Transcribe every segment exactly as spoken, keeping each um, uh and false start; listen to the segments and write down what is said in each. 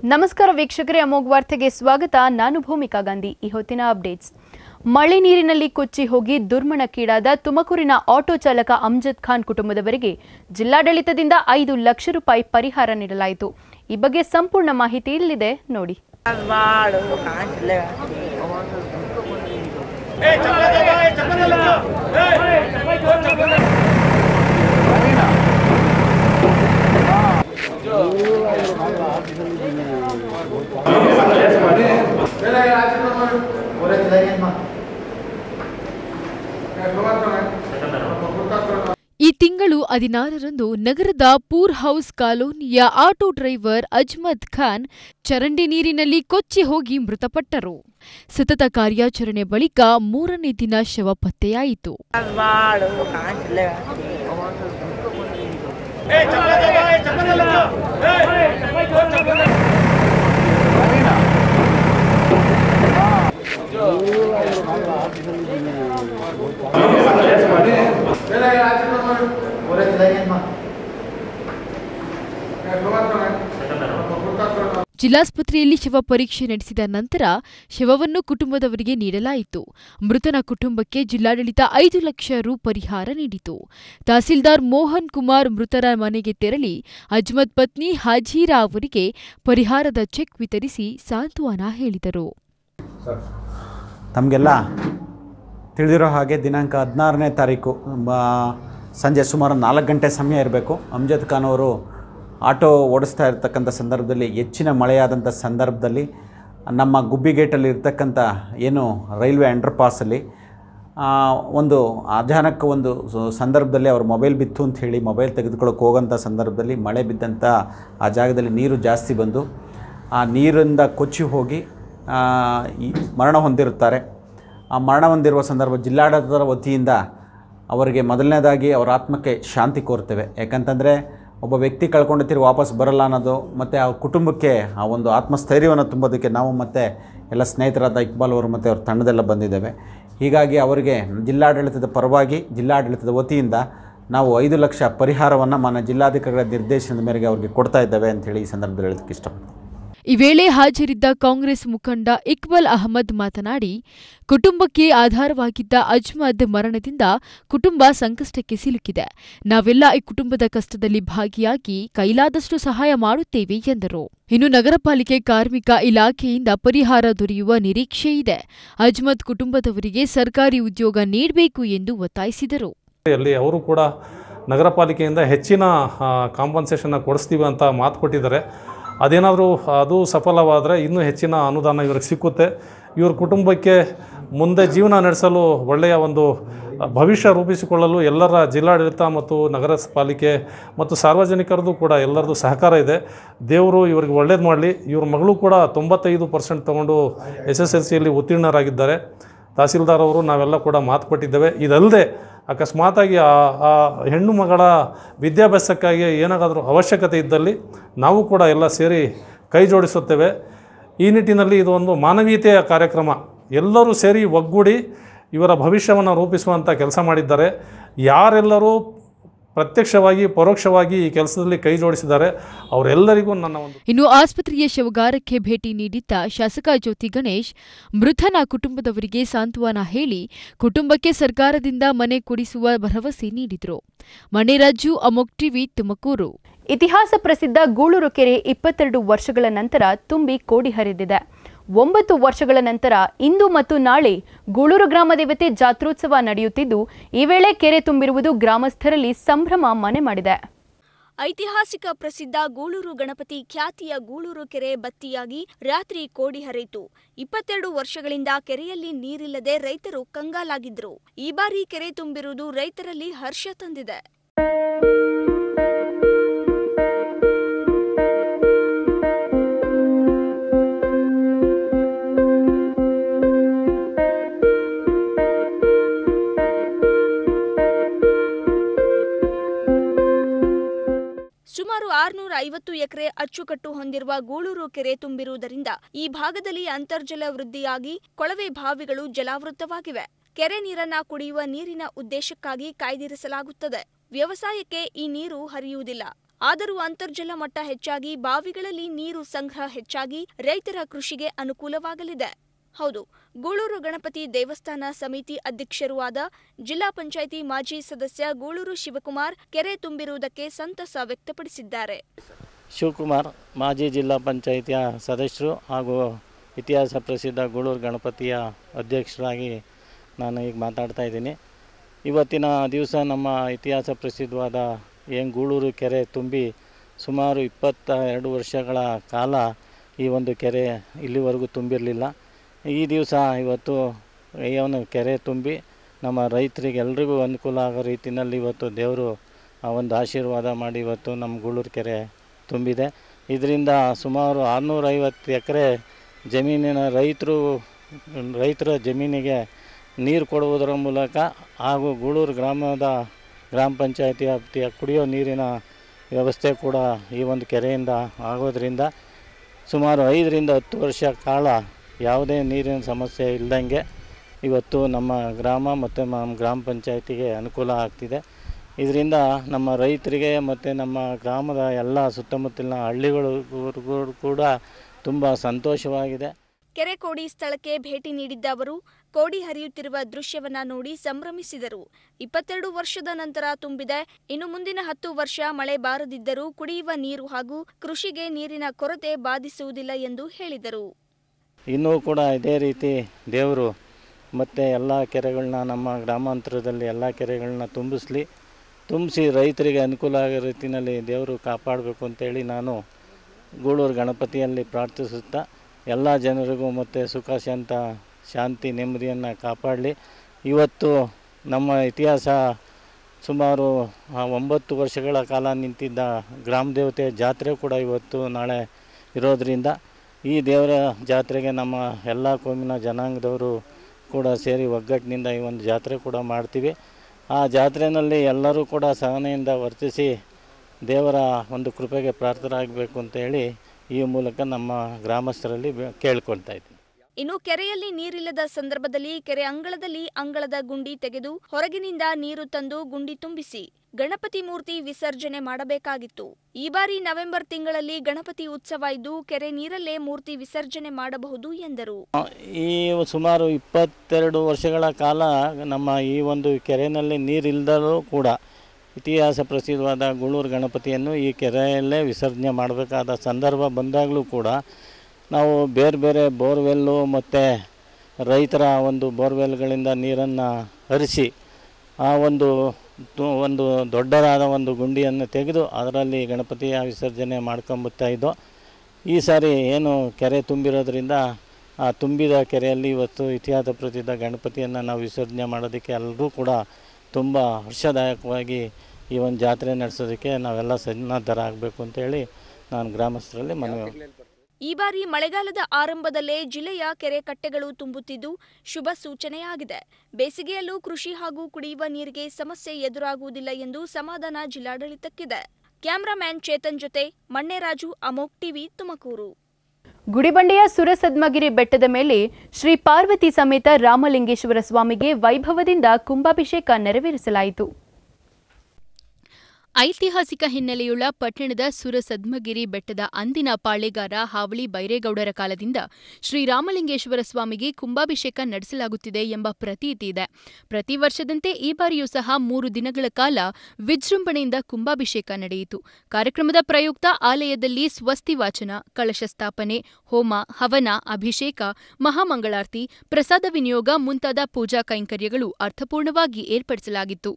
ನಮಸ್ಕಾರ ವೀಕ್ಷಕರೇ, ಅಮೋಘ ವಾರ್ತೆಗೆ ಸ್ವಾಗತ. ನಾನು ಭೂಮಿಕಾ ಗಾಂಧಿ. ಈ ಹೊತ್ತಿನ ಅಪ್ಡೇಟ್ಸ್. ಮಳೆ ನೀರಿನಲ್ಲಿ ಕೊಚ್ಚಿ ಹೋಗಿ ದುರ್ಮರಣಕ್ಕೀಡಾದ ತುಮಕೂರಿನ ಆಟೋ ಚಾಲಕ ಅಮ್ಜದ್ ಖಾನ್ ಕುಟುಂಬದವರಿಗೆ ಜಿಲ್ಲಾಡಳಿತದಿಂದ ಐದು ಲಕ್ಷ ರೂಪಾಯಿ ಪರಿಹಾರ ನೀಡಲಾಯಿತು. ಈ ಬಗ್ಗೆ ಸಂಪೂರ್ಣ ಮಾಹಿತಿ ಇಲ್ಲಿದೆ ನೋಡಿ. ಈ ತಿಂಗಳು ಹದಿನಾರರಂದು ನಗರದ ಪೂರ್ ಹೌಸ್ ಕಾಲೋನಿಯ ಆಟೋ ಡ್ರೈವರ್ ಅಜ್ಮದ್ ಖಾನ್ ಚರಂಡಿ ನೀರಿನಲ್ಲಿ ಕೊಚ್ಚಿ ಹೋಗಿ ಮೃತಪಟ್ಟರು. ಸತತ ಕಾರ್ಯಾಚರಣೆ ಬಳಿಕ ಮೂರನೇ ದಿನ ಶವ ಪತ್ತೆಯಾಯಿತು. ಜಿಲ್ಲಾಸ್ಪತ್ರೆಯಲ್ಲಿ ಶವ ಪರೀಕ್ಷೆ ನಡೆಸಿದ ನಂತರ ಶವವನ್ನು ಕುಟುಂಬದವರಿಗೆ ನೀಡಲಾಯಿತು. ಮೃತನ ಕುಟುಂಬಕ್ಕೆ ಜಿಲ್ಲಾಡಳಿತ ಐದು ಲಕ್ಷ ರು ಪರಿಹಾರ ನೀಡಿತು. ತಹಸೀಲ್ದಾರ್ ಮೋಹನ್ ಕುಮಾರ್ ಮೃತರ ಮನೆಗೆ ತೆರಳಿ ಅಜ್ಮದ್ ಪತ್ನಿ ಹಾಜೀರಾ ಅವರಿಗೆ ಪರಿಹಾರದ ಚೆಕ್ ವಿತರಿಸಿ ಸಾಂತ್ವನ ಹೇಳಿದರು. ತಮಗೆಲ್ಲ ತಿಳಿದಿರೋ ಹಾಗೆ ದಿನಾಂಕ ಹದಿನಾರನೇ ತಾರೀಕು ಸಂಜೆ ಸುಮಾರು ನಾಲ್ಕು ಗಂಟೆ ಸಮಯ ಇರಬೇಕು. ಅಮ್ಜದ್ ಖಾನ್ ಅವರು ಆಟೋ ಓಡಿಸ್ತಾ ಇರ್ತಕ್ಕಂಥ ಸಂದರ್ಭದಲ್ಲಿ ಹೆಚ್ಚಿನ ಮಳೆಯಾದಂಥ ಸಂದರ್ಭದಲ್ಲಿ ನಮ್ಮ ಗುಬ್ಬಿಗೇಟಲ್ಲಿ ಇರ್ತಕ್ಕಂಥ ಏನು ರೈಲ್ವೆ ಅಂಡರ್ ಪಾಸಲ್ಲಿ ಒಂದು ಅಚಾನಕ್ ಒಂದು ಸಂದರ್ಭದಲ್ಲಿ ಅವ್ರ ಮೊಬೈಲ್ ಬಿತ್ತು ಅಂತ ಹೇಳಿ ಮೊಬೈಲ್ ತೆಗೆದುಕೊಳ್ಳೋಕೆ ಹೋಗೋಂಥ ಸಂದರ್ಭದಲ್ಲಿ ಮಳೆ ಬಿದ್ದಂಥ ಆ ಜಾಗದಲ್ಲಿ ನೀರು ಜಾಸ್ತಿ ಬಂದು ಆ ನೀರಿಂದ ಕೊಚ್ಚಿ ಹೋಗಿ ಮರಣ ಹೊಂದಿರುತ್ತಾರೆ. ಆ ಮರಣ ಹೊಂದಿರುವ ಸಂದರ್ಭ ಜಿಲ್ಲಾಡಳಿತದ ವತಿಯಿಂದ ಅವರಿಗೆ ಮೊದಲನೇದಾಗಿ ಅವರ ಆತ್ಮಕ್ಕೆ ಶಾಂತಿ ಕೋರ್ತೇವೆ. ಯಾಕಂತಂದರೆ ಒಬ್ಬ ವ್ಯಕ್ತಿ ಕಳ್ಕೊಂಡಿರ್ತೀರಿ ವಾಪಸ್ ಬರಲ್ಲ ಅನ್ನೋದು, ಮತ್ತು ಆ ಕುಟುಂಬಕ್ಕೆ ಆ ಒಂದು ಆತ್ಮಸ್ಥೈರ್ಯವನ್ನು ತುಂಬೋದಕ್ಕೆ ನಾವು ಮತ್ತು ಎಲ್ಲ ಸ್ನೇಹಿತರಾದ ಇಕ್ಬಾಲ್ ಅವರು ಮತ್ತು ಅವ್ರ ತಂಡದೆಲ್ಲ ಬಂದಿದ್ದೇವೆ. ಹೀಗಾಗಿ ಅವರಿಗೆ ಜಿಲ್ಲಾಡಳಿತದ ಪರವಾಗಿ ಜಿಲ್ಲಾಡಳಿತದ ವತಿಯಿಂದ ನಾವು ಐದು ಲಕ್ಷ ಪರಿಹಾರವನ್ನು ಮಾನ್ಯ ಜಿಲ್ಲಾಧಿಕಾರಿಗಳ ನಿರ್ದೇಶನದ ಮೇರೆಗೆ ಅವರಿಗೆ ಕೊಡ್ತಾ ಇದ್ದೇವೆ ಅಂಥೇಳಿ ಈ ಸಂದರ್ಭದಲ್ಲಿ ಹೇಳೋದಕ್ಕೆ ಇಷ್ಟಪಡ್ತೀನಿ. ಈ ವೇಳೆ ಹಾಜರಿದ್ದ ಕಾಂಗ್ರೆಸ್ ಮುಖಂಡ ಇಕ್ಬಾಲ್ ಅಹಮದ್ ಮಾತನಾಡಿ, ಕುಟುಂಬಕ್ಕೆ ಆಧಾರವಾಗಿದ್ದ ಅಜ್ಮದ್ ಮರಣದಿಂದ ಕುಟುಂಬ ಸಂಕಷ್ಟಕ್ಕೆ ಸಿಲುಕಿದೆ. ನಾವೆಲ್ಲ ಈ ಕುಟುಂಬದ ಕಷ್ಟದಲ್ಲಿ ಭಾಗಿಯಾಗಿ ಕೈಲಾದಷ್ಟು ಸಹಾಯ ಮಾಡುತ್ತೇವೆ ಎಂದರು. ಇನ್ನು ನಗರ ಪಾಲಿಕೆ ಕಾರ್ಮಿಕ ಇಲಾಖೆಯಿಂದ ಪರಿಹಾರ ದೊರೆಯುವ ನಿರೀಕ್ಷೆ ಇದೆ. ಅಜ್ಮದ್ ಕುಟುಂಬದವರಿಗೆ ಸರ್ಕಾರಿ ಉದ್ಯೋಗ ನೀಡಬೇಕು ಎಂದು ಒತ್ತಾಯಿಸಿದರು. ಅವರು ಕೂಡ ನಗರ ಪಾಲಿಕೆಯಿಂದ ಹೆಚ್ಚಿನ ಕಾಂಪನ್ಸೇಷನ್ ಕೊಡಿಸ್ತೀವಿ ಅಂತ ಮಾತು ಕೊಟ್ಟಿದ್ದಾರೆ. ಅದೇನಾದರೂ ಅದು ಸಫಲವಾದರೆ ಇನ್ನೂ ಹೆಚ್ಚಿನ ಅನುದಾನ ಇವ್ರಿಗೆ ಸಿಕ್ಕುತ್ತೆ. ಇವ್ರ ಕುಟುಂಬಕ್ಕೆ ಮುಂದೆ ಜೀವನ ನಡೆಸಲು ಒಳ್ಳೆಯ ಒಂದು ಭವಿಷ್ಯ ರೂಪಿಸಿಕೊಳ್ಳಲು ಎಲ್ಲರ ಜಿಲ್ಲಾಡಳಿತ ಮತ್ತು ನಗರ ಪಾಲಿಕೆ ಮತ್ತು ಸಾರ್ವಜನಿಕರದ್ದು ಕೂಡ ಎಲ್ಲರದ್ದು ಸಹಕಾರ ಇದೆ. ದೇವರು ಇವ್ರಿಗೆ ಒಳ್ಳೇದು ಮಾಡಲಿ. ಇವ್ರ ಮಗಳು ಕೂಡ ತೊಂಬತ್ತೈದು ಪರ್ಸೆಂಟ್ ತೊಗೊಂಡು ಎಸ್ ಎಸ್ ಎಲ್ ಸಿಯಲ್ಲಿ ಉತ್ತೀರ್ಣರಾಗಿದ್ದಾರೆ. ತಹಸೀಲ್ದಾರ್ ಅವರು ನಾವೆಲ್ಲ ಕೂಡ ಮಾತು ಕೊಟ್ಟಿದ್ದೇವೆ. ಇದಲ್ಲದೆ ಅಕಸ್ಮಾತಾಗಿ ಆ ಆ ಹೆಣ್ಣು ಮಗಳ ವಿದ್ಯಾಭ್ಯಾಸಕ್ಕಾಗಿ ಏನಾದರೂ ಅವಶ್ಯಕತೆ ಇದ್ದಲ್ಲಿ ನಾವು ಕೂಡ ಎಲ್ಲ ಸೇರಿ ಕೈ ಜೋಡಿಸುತ್ತೇವೆ. ಈ ನಿಟ್ಟಿನಲ್ಲಿ ಇದು ಒಂದು ಮಾನವೀಯತೆಯ ಕಾರ್ಯಕ್ರಮ. ಎಲ್ಲರೂ ಸೇರಿ ಒಗ್ಗೂಡಿ ಇವರ ಭವಿಷ್ಯವನ್ನು ರೂಪಿಸುವಂಥ ಕೆಲಸ ಮಾಡಿದ್ದಾರೆ. ಯಾರೆಲ್ಲರೂ ಪ್ರತ್ಯಕ್ಷವಾಗಿ ಪರೋಕ್ಷವಾಗಿ ಈ ಕೆಲಸದಲ್ಲಿ ಕೈ ಜೋಡಿಸಿದ್ದಾರೆ ಅವರೆಲ್ಲರಿಗೂ ನನ್ನ ಒಂದು. ಇನ್ನು ಆಸ್ಪತ್ರೆಯ ಶವಗಾರಕ್ಕೆ ಭೇಟಿ ನೀಡಿದ್ದ ಶಾಸಕ ಜ್ಯೋತಿ ಗಣೇಶ್ ಮೃತನ ಕುಟುಂಬದವರಿಗೆ ಸಾಂತ್ವನ ಹೇಳಿ ಕುಟುಂಬಕ್ಕೆ ಸರ್ಕಾರದಿಂದ ಮನೆ ಕೊಡಿಸುವ ಭರವಸೆ ನೀಡಿದರು. ಮಣಿರಾಜು, ಅಮೋಘ್ ಟಿವಿ, ತುಮಕೂರು. ಇತಿಹಾಸ ಪ್ರಸಿದ್ಧ ಗೂಳೂರು ಕೆರೆ ಇಪ್ಪತ್ತೆರಡು ವರ್ಷಗಳ ನಂತರ ತುಂಬಿ ಕೋಡಿ ಹರಿದಿದೆ. ಒಂಬತ್ತು ವರ್ಷಗಳ ನಂತರ ಇಂದು ಮತ್ತು ನಾಳೆ ಗೂಳೂರು ಗ್ರಾಮ ದೇವತೆ ಜಾತ್ರೋತ್ಸವ ನಡೆಯುತ್ತಿದ್ದು, ಈ ವೇಳೆ ಕೆರೆ ತುಂಬಿರುವುದು ಗ್ರಾಮಸ್ಥರಲ್ಲಿ ಸಂಭ್ರಮ ಮನೆ ಮಾಡಿದೆ. ಐತಿಹಾಸಿಕ ಪ್ರಸಿದ್ಧ ಗೂಳೂರು ಗಣಪತಿ ಖ್ಯಾತಿಯ ಗೂಳೂರು ಕೆರೆ ಬತ್ತಿಯಾಗಿ ರಾತ್ರಿ ಕೋಡಿ ಹರಿಯಿತು. ಇಪ್ಪತ್ತೆರಡು ವರ್ಷಗಳಿಂದ ಕೆರೆಯಲ್ಲಿ ನೀರಿಲ್ಲದೆ ರೈತರು ಕಂಗಾಲಾಗಿದ್ದರು. ಈ ಬಾರಿ ಕೆರೆ ತುಂಬಿರುವುದು ರೈತರಲ್ಲಿ ಹರ್ಷ ತಂದಿದೆ. ಸುಮಾರು ಆರುನೂರ ಐವತ್ತು ಎಕರೆ ಅಚ್ಚುಕಟ್ಟು ಹೊಂದಿರುವ ಗೂಳೂರು ಕೆರೆ ತುಂಬಿರುವುದರಿಂದ ಈ ಭಾಗದಲ್ಲಿ ಅಂತರ್ಜಲ ವೃದ್ಧಿಯಾಗಿ ಕೊಳವೆ ಬಾವಿಗಳು ಜಲಾವೃತವಾಗಿವೆ. ಕೆರೆ ನೀರನ್ನ ಕುಡಿಯುವ ನೀರಿನ ಉದ್ದೇಶಕ್ಕಾಗಿ ಕಾಯ್ದಿರಿಸಲಾಗುತ್ತದೆ. ವ್ಯವಸಾಯಕ್ಕೆ ಈ ನೀರು ಹರಿಯುವುದಿಲ್ಲ. ಆದರೂ ಅಂತರ್ಜಲ ಮಟ್ಟ ಹೆಚ್ಚಾಗಿ ಬಾವಿಗಳಲ್ಲಿ ನೀರು ಸಂಗ್ರಹ ಹೆಚ್ಚಾಗಿ ರೈತರ ಕೃಷಿಗೆ ಅನುಕೂಲವಾಗಲಿದೆ. ಹೌದು, ಗೂಳೂರು ಗಣಪತಿ ದೇವಸ್ಥಾನ ಸಮಿತಿ ಅಧ್ಯಕ್ಷರೂ ಆದ ಜಿಲ್ಲಾ ಪಂಚಾಯಿತಿ ಮಾಜಿ ಸದಸ್ಯ ಗೂಳೂರು ಶಿವಕುಮಾರ್ ಕೆರೆ ತುಂಬಿರುವುದಕ್ಕೆ ಸಂತಸ ವ್ಯಕ್ತಪಡಿಸಿದ್ದಾರೆ. ಶಿವಕುಮಾರ್, ಮಾಜಿ ಜಿಲ್ಲಾ ಪಂಚಾಯಿತಿಯ ಸದಸ್ಯರು ಹಾಗೂ ಇತಿಹಾಸ ಪ್ರಸಿದ್ಧ ಗೂಳೂರು ಗಣಪತಿಯ ಅಧ್ಯಕ್ಷರಾಗಿ ನಾನು ಈಗ ಮಾತಾಡ್ತಾ ಇದ್ದೀನಿ. ಇವತ್ತಿನ ದಿವಸ ನಮ್ಮ ಇತಿಹಾಸ ಪ್ರಸಿದ್ಧವಾದ ಏನು ಗೂಳೂರು ಕೆರೆ ತುಂಬಿ ಸುಮಾರು ಇಪ್ಪತ್ತ ಎರಡು ವರ್ಷಗಳ ಕಾಲ ಈ ಒಂದು ಕೆರೆ ಇಲ್ಲಿವರೆಗೂ ತುಂಬಿರಲಿಲ್ಲ. ಈ ದಿವಸ ಇವತ್ತು ಏನು ಕೆರೆ ತುಂಬಿ ನಮ್ಮ ರೈತರಿಗೆ ಎಲ್ರಿಗೂ ಅನುಕೂಲ ಆಗೋ ರೀತಿಯಲ್ಲಿ ಇವತ್ತು ದೇವರು ಆ ಒಂದು ಆಶೀರ್ವಾದ ಮಾಡಿ ಇವತ್ತು ನಮ್ಮ ಗೂಳೂರು ಕೆರೆ ತುಂಬಿದೆ. ಇದರಿಂದ ಸುಮಾರು ಆರುನೂರೈವತ್ತು ಎಕರೆ ಜಮೀನಿನ ರೈತರು ರೈತರ ಜಮೀನಿಗೆ ನೀರು ಕೊಡುವುದರ ಮೂಲಕ ಹಾಗೂ ಗೂಳೂರು ಗ್ರಾಮದ ಗ್ರಾಮ ಪಂಚಾಯತಿ ವ್ಯಾಪ್ತಿಯ ಕುಡಿಯೋ ನೀರಿನ ವ್ಯವಸ್ಥೆ ಕೂಡ ಈ ಒಂದು ಕೆರೆಯಿಂದ ಆಗೋದರಿಂದ ಸುಮಾರು ಐದರಿಂದ ಹತ್ತು ವರ್ಷ ಕಾಲ ಯಾವುದೇ ನೀರಿನ ಸಮಸ್ಯೆ ಇಲ್ಲದಂಗೆ ಇವತ್ತು ನಮ್ಮ ಗ್ರಾಮ ಮತ್ತು ನಮ್ಮ ಗ್ರಾಮ ಪಂಚಾಯತಿಗೆ ಅನುಕೂಲ ಆಗ್ತಿದೆ. ಇದರಿಂದ ನಮ್ಮ ರೈತರಿಗೆ ಮತ್ತು ನಮ್ಮ ಗ್ರಾಮದ ಎಲ್ಲ ಸುತ್ತಮುತ್ತಲಿನ ಹಳ್ಳಿಗಳಿಗೂ ಕೂಡ ತುಂಬ ಸಂತೋಷವಾಗಿದೆ. ಕೆರೆ ಕೋಡಿ ಸ್ಥಳಕ್ಕೆ ಭೇಟಿ ನೀಡಿದ್ದ ಅವರು ಕೋಡಿ ಹರಿಯುತ್ತಿರುವ ದೃಶ್ಯವನ್ನ ನೋಡಿ ಸಂಭ್ರಮಿಸಿದರು. ಇಪ್ಪತ್ತೆರಡು ವರ್ಷದ ನಂತರ ತುಂಬಿದೆ. ಇನ್ನು ಮುಂದಿನ ಹತ್ತು ವರ್ಷ ಮಳೆ ಬಾರದಿದ್ದರೂ ಕುಡಿಯುವ ನೀರು ಹಾಗೂ ಕೃಷಿಗೆ ನೀರಿನ ಕೊರತೆ ಬಾಧಿಸುವುದಿಲ್ಲ ಎಂದು ಹೇಳಿದರು. ಇನ್ನೂ ಕೂಡ ಇದೇ ರೀತಿ ದೇವರು ಮತ್ತು ಎಲ್ಲ ಕೆರೆಗಳನ್ನ ನಮ್ಮ ಗ್ರಾಮಾಂತರದಲ್ಲಿ ಎಲ್ಲ ಕೆರೆಗಳನ್ನ ತುಂಬಿಸಲಿ, ತುಂಬಿಸಿ ರೈತರಿಗೆ ಅನುಕೂಲ ಆಗೋ ರೀತಿಯಲ್ಲಿ ದೇವರು ಕಾಪಾಡಬೇಕು ಅಂತೇಳಿ ನಾನು ಗೂಳೂರು ಗಣಪತಿಯಲ್ಲಿ ಪ್ರಾರ್ಥಿಸುತ್ತಾ ಎಲ್ಲ ಜನರಿಗೂ ಮತ್ತು ಸುಖ ಶಾಂತ ಶಾಂತಿ ನೆಮ್ಮದಿಯನ್ನು ಕಾಪಾಡಲಿ. ಇವತ್ತು ನಮ್ಮ ಇತಿಹಾಸ ಸುಮಾರು ಒಂಬತ್ತು ವರ್ಷಗಳ ಕಾಲ ನಿಂತಿದ್ದ ಗ್ರಾಮ ದೇವತೆ ಜಾತ್ರೆ ಕೂಡ ಇವತ್ತು ನಾಳೆ ಇರೋದರಿಂದ ಈ ದೇವರ ಜಾತ್ರೆಗೆ ನಮ್ಮ ಎಲ್ಲ ಕೋಮಿನ ಜನಾಂಗದವರು ಕೂಡ ಸೇರಿ ಒಗ್ಗಟ್ಟಿನಿಂದ ಈ ಒಂದು ಜಾತ್ರೆ ಕೂಡ ಮಾಡ್ತೀವಿ. ಆ ಜಾತ್ರೆಯಲ್ಲಿ ಎಲ್ಲರೂ ಕೂಡ ಸಹನೆಯಿಂದ ವರ್ತಿಸಿ ದೇವರ ಒಂದು ಕೃಪೆಗೆ ಪ್ರಾರ್ಥರಾಗಬೇಕು ಅಂತೇಳಿ ಈ ಮೂಲಕ ನಮ್ಮ ಗ್ರಾಮಸ್ಥರಲ್ಲಿ ಕೇಳ್ಕೊಳ್ತಾ ಇದ್ದೀನಿ. ಇನ್ನು ಕೆರೆಯಲ್ಲಿ ನೀರಿಲ್ಲದ ಸಂದರ್ಭದಲ್ಲಿ ಕೆರೆ ಅಂಗಳದಲ್ಲಿ ಅಂಗಳದ ಗುಂಡಿ ತೆಗೆದು ಹೊರಗಿನಿಂದ ನೀರು ತಂದು ಗುಂಡಿ ತುಂಬಿಸಿ ಗಣಪತಿ ಮೂರ್ತಿ ವಿಸರ್ಜನೆ ಮಾಡಬೇಕಾಗಿತ್ತು. ಈ ಬಾರಿ ನವೆಂಬರ್ ತಿಂಗಳಲ್ಲಿ ಗಣಪತಿ ಉತ್ಸವ ಇದ್ದು ಕೆರೆ ನೀರಲ್ಲೇ ಮೂರ್ತಿ ವಿಸರ್ಜನೆ ಮಾಡಬಹುದು ಎಂದರು. ಈ ಸುಮಾರು ಇಪ್ಪತ್ತೆರಡು ವರ್ಷಗಳ ಕಾಲ ನಮ್ಮ ಈ ಒಂದು ಕೆರೆಯಲ್ಲಿ ನೀರಿಲ್ಲದರೂ ಕೂಡ ಇತಿಹಾಸ ಪ್ರಸಿದ್ಧವಾದ ಗೂಳೂರು ಗಣಪತಿಯನ್ನು ಈ ಕೆರೆಯಲ್ಲೇ ವಿಸರ್ಜನೆ ಮಾಡಬೇಕಾದ ಸಂದರ್ಭ ಬಂದಾಗಲೂ ಕೂಡ ನಾವು ಬೇರೆ ಬೇರೆ ಬೋರ್ವೆಲ್ಲು ಮತ್ತು ರೈತರ ಒಂದು ಬೋರ್ವೆಲ್ಗಳಿಂದ ನೀರನ್ನು ಹರಿಸಿ ಆ ಒಂದು ಒಂದು ದೊಡ್ಡದಾದ ಒಂದು ಗುಂಡಿಯನ್ನು ತೆಗೆದು ಅದರಲ್ಲಿ ಗಣಪತಿಯ ವಿಸರ್ಜನೆ ಮಾಡ್ಕೊಂಬತ್ತಾ ಇದ್ದೋ. ಈ ಸಾರಿ ಏನು ಕೆರೆ ತುಂಬಿರೋದ್ರಿಂದ ಆ ತುಂಬಿದ ಕೆರೆಯಲ್ಲಿ ಇವತ್ತು ಇತಿಹಾಸ ಪ್ರಸಿದ್ಧ ಗಣಪತಿಯನ್ನು ನಾವು ವಿಸರ್ಜನೆ ಮಾಡೋದಕ್ಕೆ ಎಲ್ಲರೂ ಕೂಡ ತುಂಬ ಹರ್ಷದಾಯಕವಾಗಿ ಈ ಒಂದು ಜಾತ್ರೆ ನಡೆಸೋದಕ್ಕೆ ನಾವೆಲ್ಲ ಸನ್ನದ್ಧರಾಗಬೇಕು ಅಂತೇಳಿ ನಾನು ಗ್ರಾಮಸ್ಥರಲ್ಲಿ ಮನವಿ. ಈ ಬಾರಿ ಮಳೆಗಾಲದ ಆರಂಭದಲ್ಲೇ ಜಿಲ್ಲೆಯ ಕೆರೆ ಕಟ್ಟೆಗಳು ತುಂಬುತ್ತಿದ್ದು ಶುಭ ಸೂಚನೆಯಾಗಿದೆ. ಬೇಸಿಗೆಯಲ್ಲೂ ಕೃಷಿ ಹಾಗೂ ಕುಡಿಯುವ ನೀರಿಗೆ ಸಮಸ್ಯೆ ಎದುರಾಗುವುದಿಲ್ಲ ಎಂದು ಸಮಾಧಾನ ಜಿಲ್ಲಾಡಳಿತಕ್ಕಿದೆ. ಕ್ಯಾಮರಾಮ್ಯಾನ್ ಚೇತನ್ ಜೊತೆ ಮಣ್ಣೆರಾಜು, ಅಮೋಕ್ ಟಿವಿ, ತುಮಕೂರು. ಗುಡಿಬಂಡೆಯ ಸುರಸದ್ಮಗಿರಿ ಬೆಟ್ಟದ ಮೇಲೆ ಶ್ರೀ ಪಾರ್ವತಿ ಸಮೇತ ರಾಮಲಿಂಗೇಶ್ವರ ಸ್ವಾಮಿಗೆ ವೈಭವದಿಂದ ಕುಂಭಾಭಿಷೇಕ ನೆರವೇರಿಸಲಾಯಿತು. ಐತಿಹಾಸಿಕ ಹಿನ್ನೆಲೆಯುಳ್ಳ ಪಟ್ಟಣದ ಸುರಸದ್ಮಗಿರಿ ಬೆಟ್ಟದ ಅಂದಿನ ಪಾಳೆಗಾರ ಹಾವಳಿ ಬೈರೇಗೌಡರ ಕಾಲದಿಂದ ಶ್ರೀರಾಮಲಿಂಗೇಶ್ವರ ಸ್ವಾಮಿಗೆ ಕುಂಭಾಭಿಷೇಕ ನಡೆಸಲಾಗುತ್ತಿದೆ ಎಂಬ ಪ್ರತೀತಿ ಇದೆ. ಪ್ರತಿ ವರ್ಷದಂತೆ ಈ ಬಾರಿಯೂ ಸಹ ಮೂರು ದಿನಗಳ ಕಾಲ ವಿಜೃಂಭಣೆಯಿಂದ ಕುಂಭಾಭಿಷೇಕ ನಡೆಯಿತು. ಕಾರ್ಯಕ್ರಮದ ಪ್ರಯುಕ್ತ ಆಲಯದಲ್ಲಿ ಸ್ವಸ್ತಿ ವಾಚನ, ಕಳಶ ಸ್ಥಾಪನೆ, ಹೋಮ, ಹವನ, ಅಭಿಷೇಕ, ಮಹಾಮಂಗಳಾರತಿ, ಪ್ರಸಾದ ವಿನಿಯೋಗ ಮುಂತಾದ ಪೂಜಾ ಕೈಂಕರ್ಯಗಳು ಅರ್ಥಪೂರ್ಣವಾಗಿ ಏರ್ಪಡಿಸಲಾಗಿತ್ತು.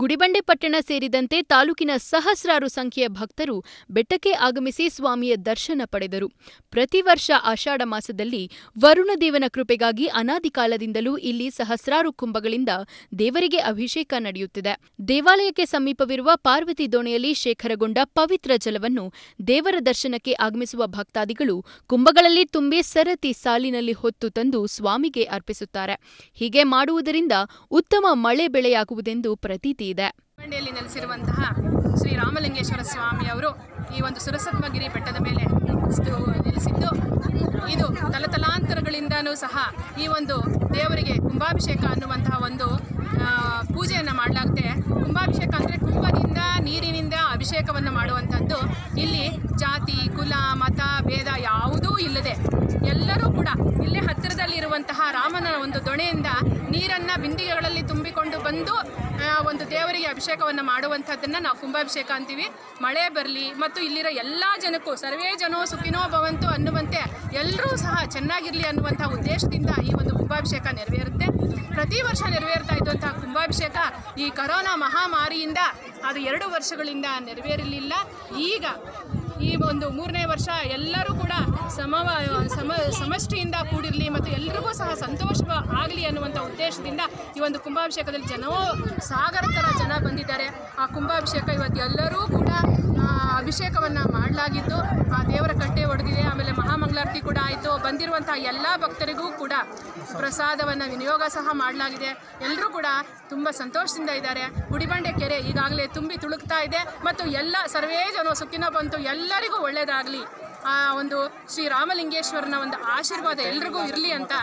ಗುಡಿಬಂಡೆ ಪಟ್ಟಣ ಸೇರಿದಂತೆ ತಾಲೂಕಿನ ಸಹಸ್ರಾರು ಸಂಖ್ಯೆಯ ಭಕ್ತರು ಬೆಟ್ಟಕ್ಕೆ ಆಗಮಿಸಿ ಸ್ವಾಮಿಯ ದರ್ಶನ ಪಡೆದರು. ಪ್ರತಿ ವರ್ಷ ಆಷಾಢ ಮಾಸದಲ್ಲಿ ವರುಣದೇವನ ಕೃಪೆಗಾಗಿ ಅನಾದಿ ಕಾಲದಿಂದಲೂ ಇಲ್ಲಿ ಸಹಸ್ರಾರು ಕುಂಭಗಳಿಂದ ದೇವರಿಗೆ ಅಭಿಷೇಕ ನಡೆಯುತ್ತಿದೆ. ದೇವಾಲಯಕ್ಕೆ ಸಮೀಪವಿರುವ ಪಾರ್ವತಿ ದೋಣೆಯಲ್ಲಿ ಶೇಖರಗೊಂಡ ಪವಿತ್ರ ಜಲವನ್ನು ದೇವರ ದರ್ಶನಕ್ಕೆ ಆಗಮಿಸುವ ಭಕ್ತಾದಿಗಳು ಕುಂಭಗಳಲ್ಲಿ ತುಂಬಿ ಸರತಿ ಸಾಲಿನಲ್ಲಿ ಹೊತ್ತು ತಂದು ಸ್ವಾಮಿಗೆ ಅರ್ಪಿಸುತ್ತಾರೆ. ಹೀಗೆ ಮಾಡುವುದರಿಂದ ಉತ್ತಮ ಮಳೆ ಬೆಳೆಯಾಗುವುದೆಂದು ಪ್ರತೀತಿ ಇದೆ. ಗುಡಿಬಂಡೆಯಲ್ಲಿ ನೆಲೆಸಿರುವಂತಹ ಶ್ರೀ ರಾಮಲಿಂಗೇಶ್ವರ ಸ್ವಾಮಿಯವರು ಈ ಒಂದು ಸುರಸತ್ಮಗಿರಿ ಬೆಟ್ಟದ ಮೇಲೆ ನೆಲೆಸಿದ್ದು, ಇದು ತಲತಲಾಂತರಗಳಿಂದನೂ ಸಹ ಈ ಒಂದು ದೇವರಿಗೆ ಕುಂಭಾಭಿಷೇಕ ಅನ್ನುವಂತಹ ಒಂದು ಪೂಜೆಯನ್ನು ಮಾಡಲಾಗುತ್ತೆ. ಕುಂಭಾಭಿಷೇಕ ಅಂದರೆ ಕುಂಭದಿಂದ ನೀರಿನಿಂದ ಅಭಿಷೇಕವನ್ನು ಮಾಡುವಂಥದ್ದು. ಇಲ್ಲಿ ಜಾತಿ ಕುಲ ಮತ ಭೇದ ಯಾವುದೂ ಇಲ್ಲದೆ ಎಲ್ಲರೂ ಕೂಡ ಇಲ್ಲೇ ಹತ್ತಿರದಲ್ಲಿರುವಂತಹ ರಾಮನ ಒಂದು ದೊಣೆಯಿಂದ ನೀರನ್ನು ಬಿಂದಿಗೆಗಳಲ್ಲಿ ತುಂಬಿಕೊಂಡು ಬಂದು ಒಂದು ದೇವರಿಗೆ ಅಭಿಷೇಕವನ್ನು ಮಾಡುವಂಥದ್ದನ್ನು ನಾವು ಕುಂಭಾಭಿಷೇಕ ಅಂತೀವಿ. ಮಳೆ ಬರಲಿ ಮತ್ತು ಇಲ್ಲಿರೋ ಎಲ್ಲ ಜನಕ್ಕೂ ಸರ್ವೇ ಜನೋ ಸುಖಿನೋ ಭವಂತು ಅನ್ನುವಂತೆ ಎಲ್ಲರೂ ಸಹ ಚೆನ್ನಾಗಿರಲಿ ಅನ್ನುವಂಥ ಉದ್ದೇಶದಿಂದ ಈ ಒಂದು ಕುಂಭಾಭಿಷೇಕ ನೆರವೇರುತ್ತೆ. ಪ್ರತಿ ವರ್ಷ ನೆರವೇರ್ತಾ ಇದ್ದಂತಹ ಕುಂಭಾಭಿಷೇಕ ಈ ಕರೋನಾ ಮಹಾಮಾರಿಯಿಂದ ಅದು ಎರಡು ವರ್ಷಗಳಿಂದ ನೆರವೇರಲಿಲ್ಲ. ಈಗ ಈ ಒಂದು ಮೂರನೇ ವರ್ಷ ಎಲ್ಲರೂ ಕೂಡ ಸಮವ ಸಮ ಸಮಷ್ಟಿಯಿಂದ ಕೂಡಿರಲಿ ಮತ್ತು ಎಲ್ಲರಿಗೂ ಸಹ ಸಂತೋಷ ಆಗಲಿ ಅನ್ನುವಂಥ ಉದ್ದೇಶದಿಂದ ಈ ಒಂದು ಕುಂಭಾಭಿಷೇಕದಲ್ಲಿ ಜನವೋ ಸಾಗರ ಥರ ಜನ ಬಂದಿದ್ದಾರೆ. ಆ ಕುಂಭಾಭಿಷೇಕ ಇವತ್ತು ಎಲ್ಲರೂ ಕೂಡ ಅಭಿಷೇಕವನ್ನು ಮಾಡಲಾಗಿದ್ದು ಆ ದೇವರ ಕಟ್ಟೆ ಒಡೆದಿದೆ. ಆಮೇಲೆ ಮಹಾಮಂಗಳಾರತಿ ಕೂಡ ಆಯಿತು. ಬಂದಿರುವಂಥ ಎಲ್ಲ ಭಕ್ತರಿಗೂ ಕೂಡ ಪ್ರಸಾದವನ್ನು ವಿನಿಯೋಗ ಸಹ ಮಾಡಲಾಗಿದೆ. ಎಲ್ಲರೂ ಕೂಡ ತುಂಬ ಸಂತೋಷದಿಂದ ಇದ್ದಾರೆ. ಗುಡಿಬಂಡೆ ಕೆರೆ ಈಗಾಗಲೇ ತುಂಬಿ ತುಳುಕ್ತಾ ಇದೆ ಮತ್ತು ಎಲ್ಲ ಸರ್ವೇ ಜನ ಸುಖಿನ ಬಂತು ಎಲ್ಲರಿಗೂ ಒಳ್ಳೆಯದಾಗಲಿ, ಆ ಒಂದು ಶ್ರೀ ರಾಮಲಿಂಗೇಶ್ವರನ ಒಂದು ಆಶೀರ್ವಾದ ಎಲ್ರಿಗೂ ಇರಲಿ ಅಂತ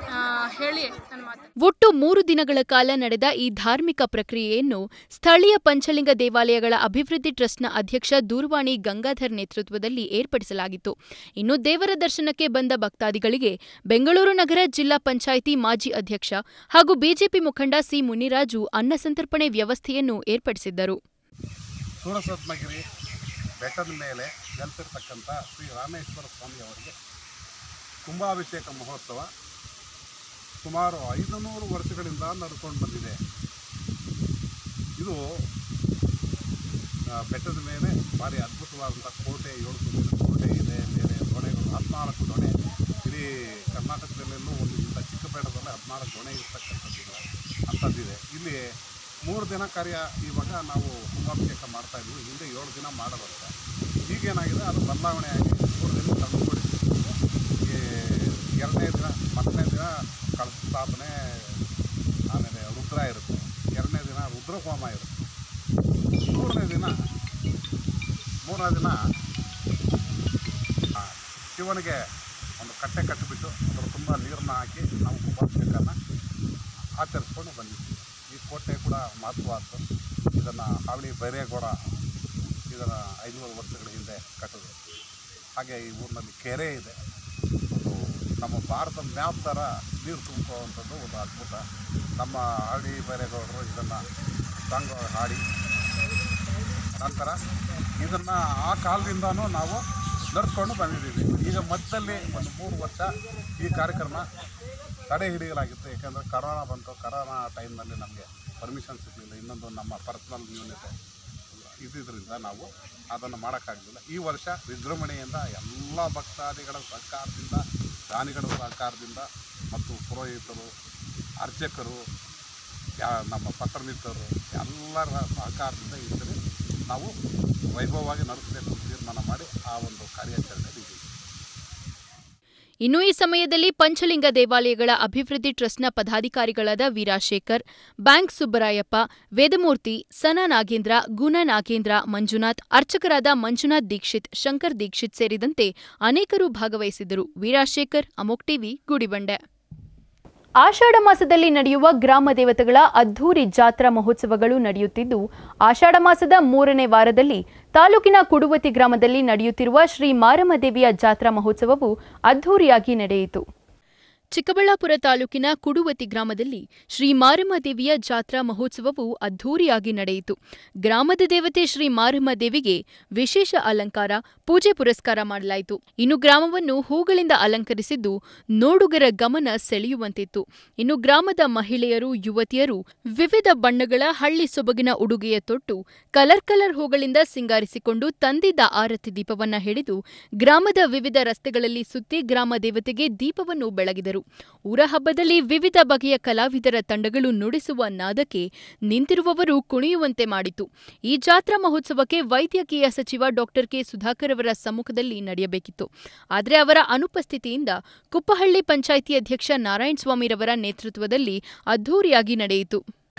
ಹೇಳಿ ನನ್ನ ಮಾತು. ಒಟ್ಟು ಮೂರು ದಿನಗಳ ಕಾಲ ನಡೆದ ಈ ಧಾರ್ಮಿಕ ಪ್ರಕ್ರಿಯೆಯನ್ನು ಸ್ಥಳೀಯ ಪಂಚಲಿಂಗ ದೇವಾಲಯಗಳ ಅಭಿವೃದ್ಧಿ ಟ್ರಸ್ಟ್ನ ಅಧ್ಯಕ್ಷ ದೂರವಾಣಿ ಗಂಗಾಧರ್ ನೇತೃತ್ವದಲ್ಲಿ ಏರ್ಪಡಿಸಲಾಗಿತ್ತು. ಇನ್ನು ದೇವರ ದರ್ಶನಕ್ಕೆ ಬಂದ ಭಕ್ತಾದಿಗಳಿಗೆ ಬೆಂಗಳೂರು ನಗರ ಜಿಲ್ಲಾ ಪಂಚಾಯಿತಿ ಮಾಜಿ ಅಧ್ಯಕ್ಷ ಹಾಗೂ ಬಿಜೆಪಿ ಮುಖಂಡ ಸಿ ಮುನಿರಾಜು ಅನ್ನ ಸಂತರ್ಪಣೆ ವ್ಯವಸ್ಥೆಯನ್ನು ಏರ್ಪಡಿಸಿದ್ದರು. ಸುರಸತ್ಮಗಿರಿ ಬೆಟ್ಟದ ಮೇಲೆ ನೆಲೆಸಿರ್ತಕ್ಕಂಥ ಶ್ರೀ ರಾಮೇಶ್ವರ ಸ್ವಾಮಿಯವರಿಗೆ ಕುಂಭಾಭಿಷೇಕ ಮಹೋತ್ಸವ ಸುಮಾರು ಐದು ನೂರು ವರ್ಷಗಳಿಂದ ನಡ್ಕೊಂಡು ಬಂದಿದೆ. ಇದು ಬೆಟ್ಟದ ಮೇಲೆ ಭಾರಿ ಅದ್ಭುತವಾದಂಥ ಕೋಟೆ, ಏಳು ಸುತ್ತಿನ ಕೋಟೆ ಇದೆ. ಬೇರೆ ದೋಣೆಗಳು ಹದಿನಾಲ್ಕು ದೋಣೆ, ಇಡೀ ಕರ್ನಾಟಕದಲ್ಲೆಲ್ಲೂ ಒಂದು ಇಂಥ ಚಿಕ್ಕ ಬೆಟ್ಟದಲ್ಲಿ ಹದಿನಾಲ್ಕು ದೋಣೆ ಇರ್ತಕ್ಕಂಥದ್ದು ಅಂಥದ್ದಿದೆ. ಇಲ್ಲಿ ಮೂರು ದಿನ ಕಾರ್ಯ ಇವಾಗ ನಾವು ಕುಂಭಾಭಿಷೇಕ ಮಾಡ್ತಾಯಿದ್ವಿ. ಹಿಂದೆ ಏಳು ದಿನ ಮಾಡೋದಂತೆ. ಈಗೇನಾಗಿದೆ ಅದು ಬದಲಾವಣೆ ಆಗಿ ಮೂರು ದಿನ ತಂದುಕೊಡಿದ್ವಿ. ಎರಡನೇ ದಿನ ಮೊದಲನೇ ದಿನ ಕಳಶ ಸ್ಥಾಪನೆ, ಆಮೇಲೆ ರುದ್ರ ಇರುತ್ತೆ. ಎರಡನೇ ದಿನ ರುದ್ರ ಹೋಮ ಇರುತ್ತೆ. ಮೂರನೇ ದಿನ ಮೂರನೇ ದಿನ ಶಿವನಿಗೆ ಒಂದು ಕಟ್ಟೆ ಕಟ್ಟಿಬಿಟ್ಟು ಅದರ ತುಂಬ ನೀರನ್ನ ಹಾಕಿ ನಾವು ಕುಂಭಾಭಿಷೇಕನ ಆಚರಿಸ್ಕೊಂಡು ಬಂದಿದ್ವಿ. ಈ ಕೋಟೆ ಕೂಡ ಮಹತ್ವವಾದ್ದು. ಇದನ್ನು ಹಾವಳಿ ಬೈರೇಗೌಡ ಇದನ್ನು ಐನೂರು ವರ್ಷಗಳ ಹಿಂದೆ ಕಟ್ಟಿದ್ರು. ಹಾಗೆ ಈ ಊರಿನಲ್ಲಿ ಕೆರೆ ಇದೆ. ಒಂದು ನಮ್ಮ ಭಾರತ ಮ್ಯಾಪ್ ಥರ ನೀರು ತುಂಬಿಕೊಳ್ಳುವಂಥದ್ದು ಒಂದು ಅದ್ಭುತ. ನಮ್ಮ ಹಾವಳಿ ಬೈರೇಗೌಡರು ಇದನ್ನು ಸಾಂಗ್ ಹಾಡಿ ನಂತರ ಇದನ್ನು ಆ ಕಾಲದಿಂದನೂ ನಾವು ನಡೆಸ್ಕೊಂಡು ಬಂದಿದ್ದೀವಿ. ಈಗ ಮಧ್ಯದಲ್ಲಿ ಒಂದು ಮೂರು ವರ್ಷ ಈ ಕಾರ್ಯಕ್ರಮ ತಡೆ ಹಿಡಿಯಲಾಗಿತ್ತು. ಏಕೆಂದರೆ ಕರೋನಾ ಬಂತು. ಕರೋನಾ ಟೈಮ್ನಲ್ಲಿ ನಮಗೆ ಪರ್ಮಿಷನ್ ಸಿಗಲಿಲ್ಲ. ಇನ್ನೊಂದು ನಮ್ಮ ಪರ್ಸ್ನಲ್ ಯೂನಿಟ್ ಇದ್ದಿದ್ದರಿಂದ ನಾವು ಅದನ್ನು ಮಾಡೋಕ್ಕಾಗಲಿಲ್ಲ. ಈ ವರ್ಷ ವಿಜೃಂಭಣೆಯಿಂದ ಎಲ್ಲ ಭಕ್ತಾದಿಗಳ ಸಹಕಾರದಿಂದ, ದಾನಿಗಳ ಸಹಕಾರದಿಂದ ಮತ್ತು ಪುರೋಹಿತರು, ಅರ್ಚಕರು, ಯಾ ನಮ್ಮ ಪತ್ರಮಿತರು ಎಲ್ಲರ ಸಹಕಾರದಿಂದ ಈ ಸರಿ ನಾವು ವೈಭವವಾಗಿ ನಡೆಸಬೇಕು ತೀರ್ಮಾನ ಮಾಡಿ ಆ ಒಂದು ಕಾರ್ಯಾಚರಣೆ ಇದೆ. ಇನ್ನು ಈ ಸಮಯದಲ್ಲಿ ಪಂಚಲಿಂಗ ದೇವಾಲಯಗಳ ಅಭಿವೃದ್ಧಿ ಟ್ರಸ್ಟ್ನ ಪದಾಧಿಕಾರಿಗಳಾದ ವೀರಾಶೇಖರ್, ಬ್ಯಾಂಕ್ ಸುಬ್ಬರಾಯಪ್ಪ, ವೇದಮೂರ್ತಿ, ಸನಾ ನಾಗೇಂದ್ರ, ಗುಣ ನಾಗೇಂದ್ರ, ಮಂಜುನಾಥ್, ಅರ್ಚಕರಾದ ಮಂಜುನಾಥ್ ದೀಕ್ಷಿತ್, ಶಂಕರ್ ದೀಕ್ಷಿತ್ ಸೇರಿದಂತೆ ಅನೇಕರು ಭಾಗವಹಿಸಿದ್ದರು. ವೀರಾಶೇಖರ್, ಅಮೋಕ್ ಟಿವಿ, ಗುಡಿಬಂಡೆ. ಆಷಾಢ ಮಾಸದಲ್ಲಿ ನಡೆಯುವ ಗ್ರಾಮ ದೇವತೆಗಳ ಅದ್ಧೂರಿ ಜಾತ್ರಾ ಮಹೋತ್ಸವಗಳು ನಡೆಯುತ್ತಿದ್ದು, ಆಷಾಢ ಮಾಸದ ಮೂರನೇ ವಾರದಲ್ಲಿ ತಾಲೂಕಿನ ಕುಡುವತಿ ಗ್ರಾಮದಲ್ಲಿ ನಡೆಯುತ್ತಿರುವ ಶ್ರೀ ಮಾರಮ್ಮ ದೇವಿಯ ಜಾತ್ರಾ ಮಹೋತ್ಸವವು ಅದ್ಧೂರಿಯಾಗಿ ನಡೆಯಿತು. ಚಿಕ್ಕಬಳ್ಳಾಪುರ ತಾಲೂಕಿನ ಕುಡುವತಿ ಗ್ರಾಮದಲ್ಲಿ ಶ್ರೀ ಮಾರಮ್ಮ ದೇವಿಯ ಜಾತ್ರಾ ಮಹೋತ್ಸವವು ಅದ್ಧೂರಿಯಾಗಿ ನಡೆಯಿತು. ಗ್ರಾಮದ ದೇವತೆ ಶ್ರೀ ಮಾರಮ್ಮ ದೇವಿಗೆ ವಿಶೇಷ ಅಲಂಕಾರ, ಪೂಜೆ ಪುರಸ್ಕಾರ ಮಾಡಲಾಯಿತು. ಇನ್ನು ಗ್ರಾಮವನ್ನು ಹೂಗಳಿಂದ ಅಲಂಕರಿಸಿದ್ದು ನೋಡುಗರ ಗಮನ ಸೆಳೆಯುವಂತಿತ್ತು. ಇನ್ನು ಗ್ರಾಮದ ಮಹಿಳೆಯರು, ಯುವತಿಯರು ವಿವಿಧ ಬಣ್ಣಗಳ ಹಳ್ಳಿ ಸೊಬಗಿನ ಉಡುಗೆಯ ತೊಟ್ಟು ಕಲರ್ ಕಲರ್ ಹೂಗಳಿಂದ ಸಿಂಗಾರಿಸಿಕೊಂಡು ತಂದಿದ್ದ ಆರತಿ ದೀಪವನ್ನ ಹಿಡಿದು ಗ್ರಾಮದ ವಿವಿಧ ರಸ್ತೆಗಳಲ್ಲಿ ಸುತ್ತಿ ಗ್ರಾಮ ದೇವತೆಗೆ ದೀಪವನ್ನು ಬೆಳಗಿದರು. ಊರ ಹಬ್ಬದಲ್ಲಿ ವಿವಿಧ ಬಗೆಯ ಕಲಾವಿದರ ತಂಡಗಳು ನುಡಿಸುವ ನಾದಕ್ಕೆ ನಿಂತಿರುವವರು ಕುಣಿಯುವಂತೆ ಮಾಡಿತು. ಈ ಜಾತ್ರಾ ಮಹೋತ್ಸವಕ್ಕೆ ವೈದ್ಯಕೀಯ ಸಚಿವ ಡಾಕ್ಟರ್ ಕೆ ಸುಧಾಕರ್ ಅವರ ಸಮ್ಮುಖದಲ್ಲಿ ನಡೆಯಬೇಕಿತ್ತು. ಆದರೆ ಅವರ ಅನುಪಸ್ಥಿತಿಯಿಂದ ಕುಪ್ಪಹಳ್ಳಿ ಪಂಚಾಯಿತಿ ಅಧ್ಯಕ್ಷ ನಾರಾಯಣಸ್ವಾಮಿರವರ ನೇತೃತ್ವದಲ್ಲಿ ಅದ್ಧೂರಿಯಾಗಿ ನಡೆಯಿತು.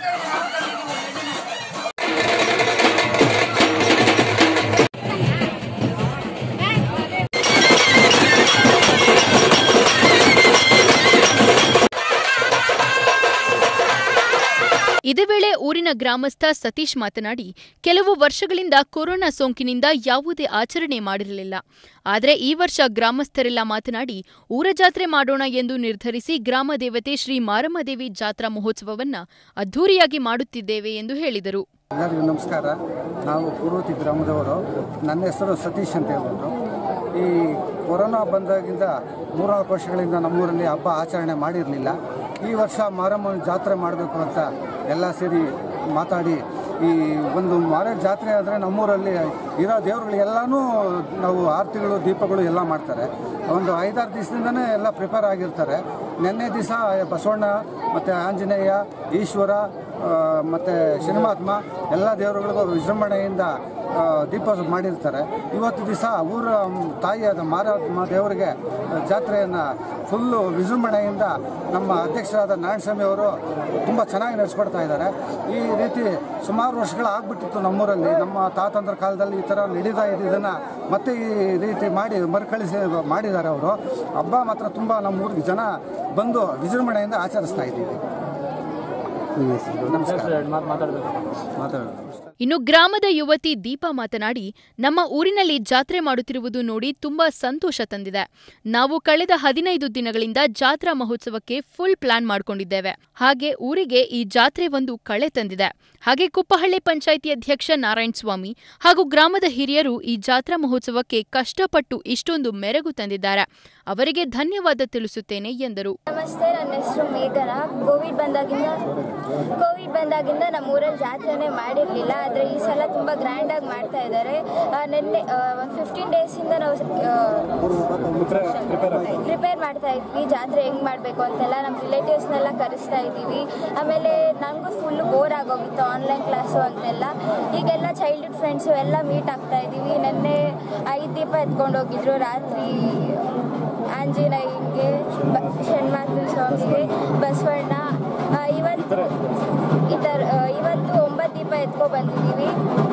ಇದೇ ವೇಳೆ ಊರಿನ ಗ್ರಾಮಸ್ಥ ಸತೀಶ್ ಮಾತನಾಡಿ, ಕೆಲವು ವರ್ಷಗಳಿಂದ ಕೊರೋನಾ ಸೋಂಕಿನಿಂದ ಯಾವುದೇ ಆಚರಣೆ ಮಾಡಿರಲಿಲ್ಲ. ಆದರೆ ಈ ವರ್ಷ ಗ್ರಾಮಸ್ಥರೆಲ್ಲ ಮಾತನಾಡಿ ಊರ ಜಾತ್ರೆ ಮಾಡೋಣ ಎಂದು ನಿರ್ಧರಿಸಿ ಗ್ರಾಮ ದೇವತೆ ಶ್ರೀ ಮಾರಮ್ಮದೇವಿ ಜಾತ್ರಾ ಮಹೋತ್ಸವವನ್ನು ಅದ್ಧೂರಿಯಾಗಿ ಮಾಡುತ್ತಿದ್ದೇವೆ ಎಂದು ಹೇಳಿದರು. ಎಲ್ಲರಿಗೂ ನಮಸ್ಕಾರ. ನಾವು ಕುರುವತಿ ಗ್ರಾಮದವರು. ನನ್ನ ಹೆಸರು ಸತೀಶ್ ಅಂತ ಹೇಳ್ಬಿಟ್ಟು. ಈ ಕೊರೋನಾ ಬಂದಾಗಿಂದ ಮೂರ್ನಾಲ್ಕು ವರ್ಷಗಳಿಂದ ನಮ್ಮೂರಲ್ಲಿ ಹಬ್ಬ ಆಚರಣೆ ಮಾಡಿರಲಿಲ್ಲ. ಈ ವರ್ಷ ಮಾರಮ್ಮನ ಜಾತ್ರೆ ಮಾಡಬೇಕು ಅಂತ ಎಲ್ಲ ಸೇರಿ ಮಾತಾಡಿ ಈ ಒಂದು ಮಾರ ಜಾತ್ರೆ ಆದರೆ ನಮ್ಮೂರಲ್ಲಿ ಇರೋ ದೇವರುಗಳೆಲ್ಲನೂ ನಾವು ಆರತಿಗಳು, ದೀಪಗಳು ಎಲ್ಲ ಮಾಡ್ತಾರೆ. ಒಂದು ಐದಾರು ದಿವಸದಿಂದನೇ ಎಲ್ಲ ಪ್ರಿಪೇರ್ ಆಗಿರ್ತಾರೆ. ನಿನ್ನೆ ದಿವಸ ಬಸವಣ್ಣ ಮತ್ತು ಆಂಜನೇಯ, ಈಶ್ವರ ಮತ್ತು ಶನಿಮಾತ್ಮ ಎಲ್ಲ ದೇವರುಗಳಿಗೂ ವಿಜೃಂಭಣೆಯಿಂದ ದೀಪ ಮಾಡಿರ್ತಾರೆ. ಇವತ್ತು ದಿವಸ ಊರ ತಾಯಿಯಾದ ಮಾರಮ್ಮ ದೇವರಿಗೆ ಜಾತ್ರೆಯನ್ನು ಫುಲ್ಲು ವಿಜೃಂಭಣೆಯಿಂದ ನಮ್ಮ ಅಧ್ಯಕ್ಷರಾದ ನಾರಾಯಣಸ್ವಾಮಿ ಅವರು ತುಂಬ ಚೆನ್ನಾಗಿ ನಡೆಸ್ಕೊಡ್ತಾ ಇದ್ದಾರೆ. ಈ ರೀತಿ ಸುಮಾರು ವರ್ಷಗಳು ಆಗ್ಬಿಟ್ಟಿತ್ತು ನಮ್ಮೂರಲ್ಲಿ. ನಮ್ಮ ತಾತಂದ್ರ ಕಾಲದಲ್ಲಿ ಈ ಥರ ನಡೀತಾ ಇದ್ದಿದ್ದನ್ನು ಮತ್ತೆ ಈ ರೀತಿ ಮಾಡಿ ಮರುಕಳಿಸಿ ಮಾಡಿದ್ದಾರೆ ಅವರು. ಹಬ್ಬ ಮಾತ್ರ ತುಂಬ ನಮ್ಮ ಊರಿಗೆ ಜನ ಬಂದು ವಿಜೃಂಭಣೆಯಿಂದ ಆಚರಿಸ್ತಾ ಇದ್ದೀವಿ. ಇನ್ನು ಗ್ರಾಮದ ಯುವತಿ ದೀಪಾ ಮಾತನಾಡಿ, ನಮ್ಮ ಊರಿನಲ್ಲಿ ಜಾತ್ರೆ ಮಾಡುತ್ತಿರುವುದು ನೋಡಿ ತುಂಬಾ ಸಂತೋಷ ತಂದಿದೆ. ನಾವು ಕಳೆದ ಹದಿನೈದು ದಿನಗಳಿಂದ ಜಾತ್ರಾ ಮಹೋತ್ಸವಕ್ಕೆ ಫುಲ್ ಪ್ಲಾನ್ ಮಾಡಿಕೊಂಡಿದ್ದೇವೆ. ಹಾಗೆ ಊರಿಗೆ ಈ ಜಾತ್ರೆ ಒಂದು ಕಳೆ ತಂದಿದೆ. ಹಾಗೆ ಕುಪ್ಪಹಳ್ಳಿ ಪಂಚಾಯಿತಿ ಅಧ್ಯಕ್ಷ ನಾರಾಯಣಸ್ವಾಮಿ ಹಾಗೂ ಗ್ರಾಮದ ಹಿರಿಯರು ಈ ಜಾತ್ರಾ ಮಹೋತ್ಸವಕ್ಕೆ ಕಷ್ಟಪಟ್ಟು ಇಷ್ಟೊಂದು ಮೆರುಗು ತಂದಿದ್ದಾರೆ. ಅವರಿಗೆ ಧನ್ಯವಾದ ತಿಳಿಸುತ್ತೇನೆ ಎಂದರು. ನಮಸ್ತೆ, ನನ್ನ ಹೆಸರು ಮೇಘನಾ. ಕೋವಿಡ್ ಬಂದಾಗಿಂದ ಕೋವಿಡ್ ಬಂದಾಗಿಂದ ನಮ್ಮ ಊರಲ್ಲಿ ಜಾತ್ರೆನೇ ಮಾಡಿರಲಿಲ್ಲ. ಆದರೆ ಈ ಸಲ ತುಂಬ ಗ್ರ್ಯಾಂಡಾಗಿ ಮಾಡ್ತಾ ಇದ್ದಾರೆ. ನಿನ್ನೆ ಒಂದು ಫಿಫ್ಟೀನ್ ಡೇಸಿಂದ ನಾವು ಪ್ರಿಪೇರ್ ಮಾಡ್ತಾ ಇದ್ವಿ ಜಾತ್ರೆ ಹೆಂಗೆ ಮಾಡಬೇಕು ಅಂತೆಲ್ಲ. ನಮ್ಮ ರಿಲೇಟಿವ್ಸ್ನೆಲ್ಲ ಕರೆಸ್ತಾ ಇದ್ದೀವಿ. ಆಮೇಲೆ ನನಗೂ ಫುಲ್ಲು ಬೋರ್ ಆಗೋಗಿತ್ತು ಆನ್ಲೈನ್ ಕ್ಲಾಸು ಅಂತೆಲ್ಲ. ಈಗೆಲ್ಲ ಚೈಲ್ಡ್ಹುಡ್ ಫ್ರೆಂಡ್ಸು ಎಲ್ಲ ಮೀಟ್ ಆಗ್ತಾ ಇದ್ದೀವಿ. ನಿನ್ನೆ ಐದು ದೀಪ ಎತ್ಕೊಂಡು ಹೋಗಿದ್ರು ರಾತ್ರಿ. ಆಂಜನೇಯನಿಗೆ, ಶನಿಮಾತನ ಸ್ವಾಮಿಗೆ, ಬಸವಣ್ಣ. ಇವತ್ತು ಈ ಥರ ಇವತ್ತು ಒಂಬತ್ತು ದೀಪ ಎತ್ಕೊ ಬಂದಿದ್ದೀವಿ.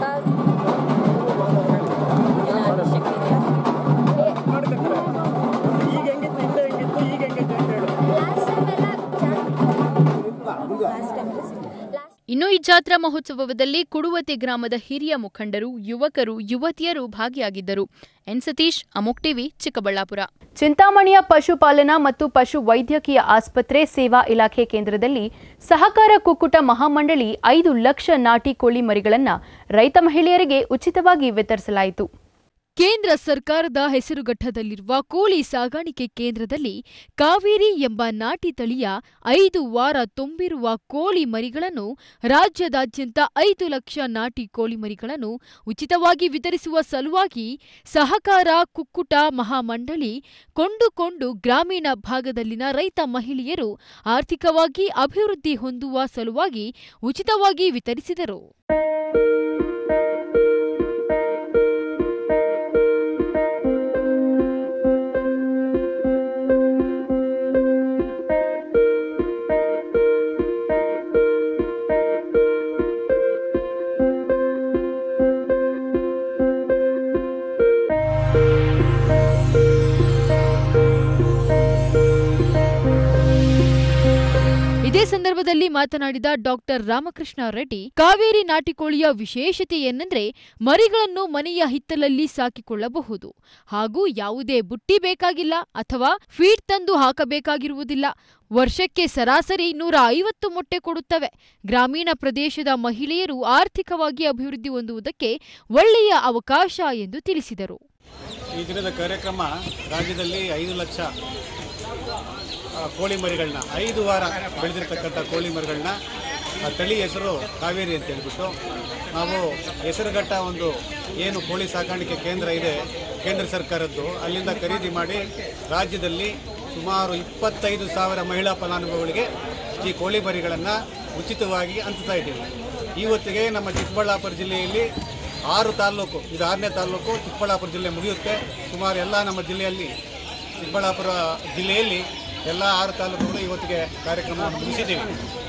ಇನ್ನು ಈ ಜಾತ್ರಾ ಮಹೋತ್ಸವದಲ್ಲಿ ಕುಡುವತಿ ಗ್ರಾಮದ ಹಿರಿಯ ಮುಖಂಡರು, ಯುವಕರು, ಯುವತಿಯರು ಭಾಗಿಯಾಗಿದ್ದರು. N Satish, Amogh TV, Chikkaballapur. ಚಿಂತಾಮಣಿಯ ಪಶುಪಾಲನಾ ಮತ್ತು ಪಶು ವೈದ್ಯಕೀಯ ಆಸ್ಪತ್ರೆ ಸೇವಾ ಇಲಾಖೆ ಕೇಂದ್ರದಲ್ಲಿ ಸಹಕಾರ ಕುಕ್ಕುಟ ಮಹಾಮಂಡಳಿ ಐದು ಲಕ್ಷ ನಾಟಿ ಕೋಳಿ ಮರಿಗಳನ್ನು ರೈತ ಮಹಿಳೆಯರಿಗೆ ಉಚಿತವಾಗಿ ವಿತರಿಸಲಾಯಿತು. ಕೇಂದ್ರ ಸರ್ಕಾರದ ಹೆಸರುಘಟ್ಟದಲ್ಲಿರುವ ಕೋಳಿ ಸಾಗಾಣಿಕೆ ಕೇಂದ್ರದಲ್ಲಿ ಕಾವೇರಿ ಎಂಬ ನಾಟಿ ತಳಿಯ ಐದು ವಾರ ತುಂಬಿರುವ ಕೋಳಿ ಮರಿಗಳನ್ನು ರಾಜ್ಯದಾದ್ಯಂತ ಐದು ಲಕ್ಷ ನಾಟಿ ಕೋಳಿ ಮರಿಗಳನ್ನು ಉಚಿತವಾಗಿ ವಿತರಿಸುವ ಸಲುವಾಗಿ ಸಹಕಾರ ಕುಕ್ಕುಟ ಮಹಾಮಂಡಳಿ ಕೊಂಡುಕೊಂಡು ಗ್ರಾಮೀಣ ಭಾಗದಲ್ಲಿನ ರೈತ ಮಹಿಳೆಯರು ಆರ್ಥಿಕವಾಗಿ ಅಭಿವೃದ್ಧಿ ಹೊಂದುವ ಸಲುವಾಗಿ ಉಚಿತವಾಗಿ ವಿತರಿಸಿದರು. ಇದೇ ಸಂದರ್ಭದಲ್ಲಿ ಮಾತನಾಡಿದ ಡಾಕ್ಟರ್ ರಾಮಕೃಷ್ಣ ರೆಡ್ಡಿ, ಕಾವೇರಿ ನಾಟಿಕೋಳಿಯ ವಿಶೇಷತೆ ಏನೆಂದ್ರೆ ಮರಿಗಳನ್ನು ಮನೆಯ ಹಿತ್ತಲಲ್ಲಿ ಸಾಕಿಕೊಳ್ಳಬಹುದು ಹಾಗೂ ಯಾವುದೇ ಬುಟ್ಟಿ ಬೇಕಾಗಿಲ್ಲ ಅಥವಾ ಫೀಡ್ ತಂದು ಹಾಕಬೇಕಾಗಿರುವುದಿಲ್ಲ. ವರ್ಷಕ್ಕೆ ಸರಾಸರಿ ನೂರ ಐವತ್ತು ಮೊಟ್ಟೆ ಕೊಡುತ್ತವೆ. ಗ್ರಾಮೀಣ ಪ್ರದೇಶದ ಮಹಿಳೆಯರು ಆರ್ಥಿಕವಾಗಿ ಅಭಿವೃದ್ಧಿ ಹೊಂದುವುದಕ್ಕೆ ಒಳ್ಳೆಯ ಅವಕಾಶ ಎಂದು ತಿಳಿಸಿದರು. ಈ ದಿನದ ಕಾರ್ಯಕ್ರಮ ರಾಜ್ಯದಲ್ಲಿ ಐದು ಲಕ್ಷ ಕೋಳಿ ಮರಿಗಳನ್ನ ಐದು ವಾರ ಬೆಳೆದಿರ್ತಕ್ಕಂಥ ಕೋಳಿ ಮರಿಗಳನ್ನ ತಳಿ ಹೆಸರು ಕಾವೇರಿ ಅಂತ ಹೇಳ್ಬಿಟ್ಟು ನಾವು ಹೆಸರುಘಟ್ಟ ಒಂದು ಏನು ಕೋಳಿ ಸಾಕಾಣಿಕೆ ಕೇಂದ್ರ ಇದೆ ಕೇಂದ್ರ ಸರ್ಕಾರದ್ದು, ಅಲ್ಲಿಂದ ಖರೀದಿ ಮಾಡಿ ರಾಜ್ಯದಲ್ಲಿ ಸುಮಾರು ಇಪ್ಪತ್ತೈದು ಸಾವಿರ ಮಹಿಳಾ ಫಲಾನುಭವಿಗಳಿಗೆ ಈ ಕೋಳಿ ಮರಿಗಳನ್ನು ಉಚಿತವಾಗಿ ಹಂಚ್ತಾ ಇದ್ದೀವಿ. ಇವತ್ತಿಗೆ ನಮ್ಮ ಚಿಕ್ಕಬಳ್ಳಾಪುರ ಜಿಲ್ಲೆಯಲ್ಲಿ ಆರು ತಾಲ್ಲೂಕು, ಇದು ಆರನೇ ತಾಲ್ಲೂಕು, ಚಿಕ್ಕಬಳ್ಳಾಪುರ ಜಿಲ್ಲೆ ಮುಗಿಯುತ್ತೆ. ಸುಮಾರು ಎಲ್ಲ ನಮ್ಮ ಜಿಲ್ಲೆಯಲ್ಲಿ ಚಿಕ್ಕಬಳ್ಳಾಪುರ ಜಿಲ್ಲೆಯಲ್ಲಿ ಎಲ್ಲ ಆರು ತಾಲೂಕುಗಳು ಇವತ್ತಿಗೆ ಕಾರ್ಯಕ್ರಮವನ್ನು ಮುಗಿಸಿದ್ದೀವಿ.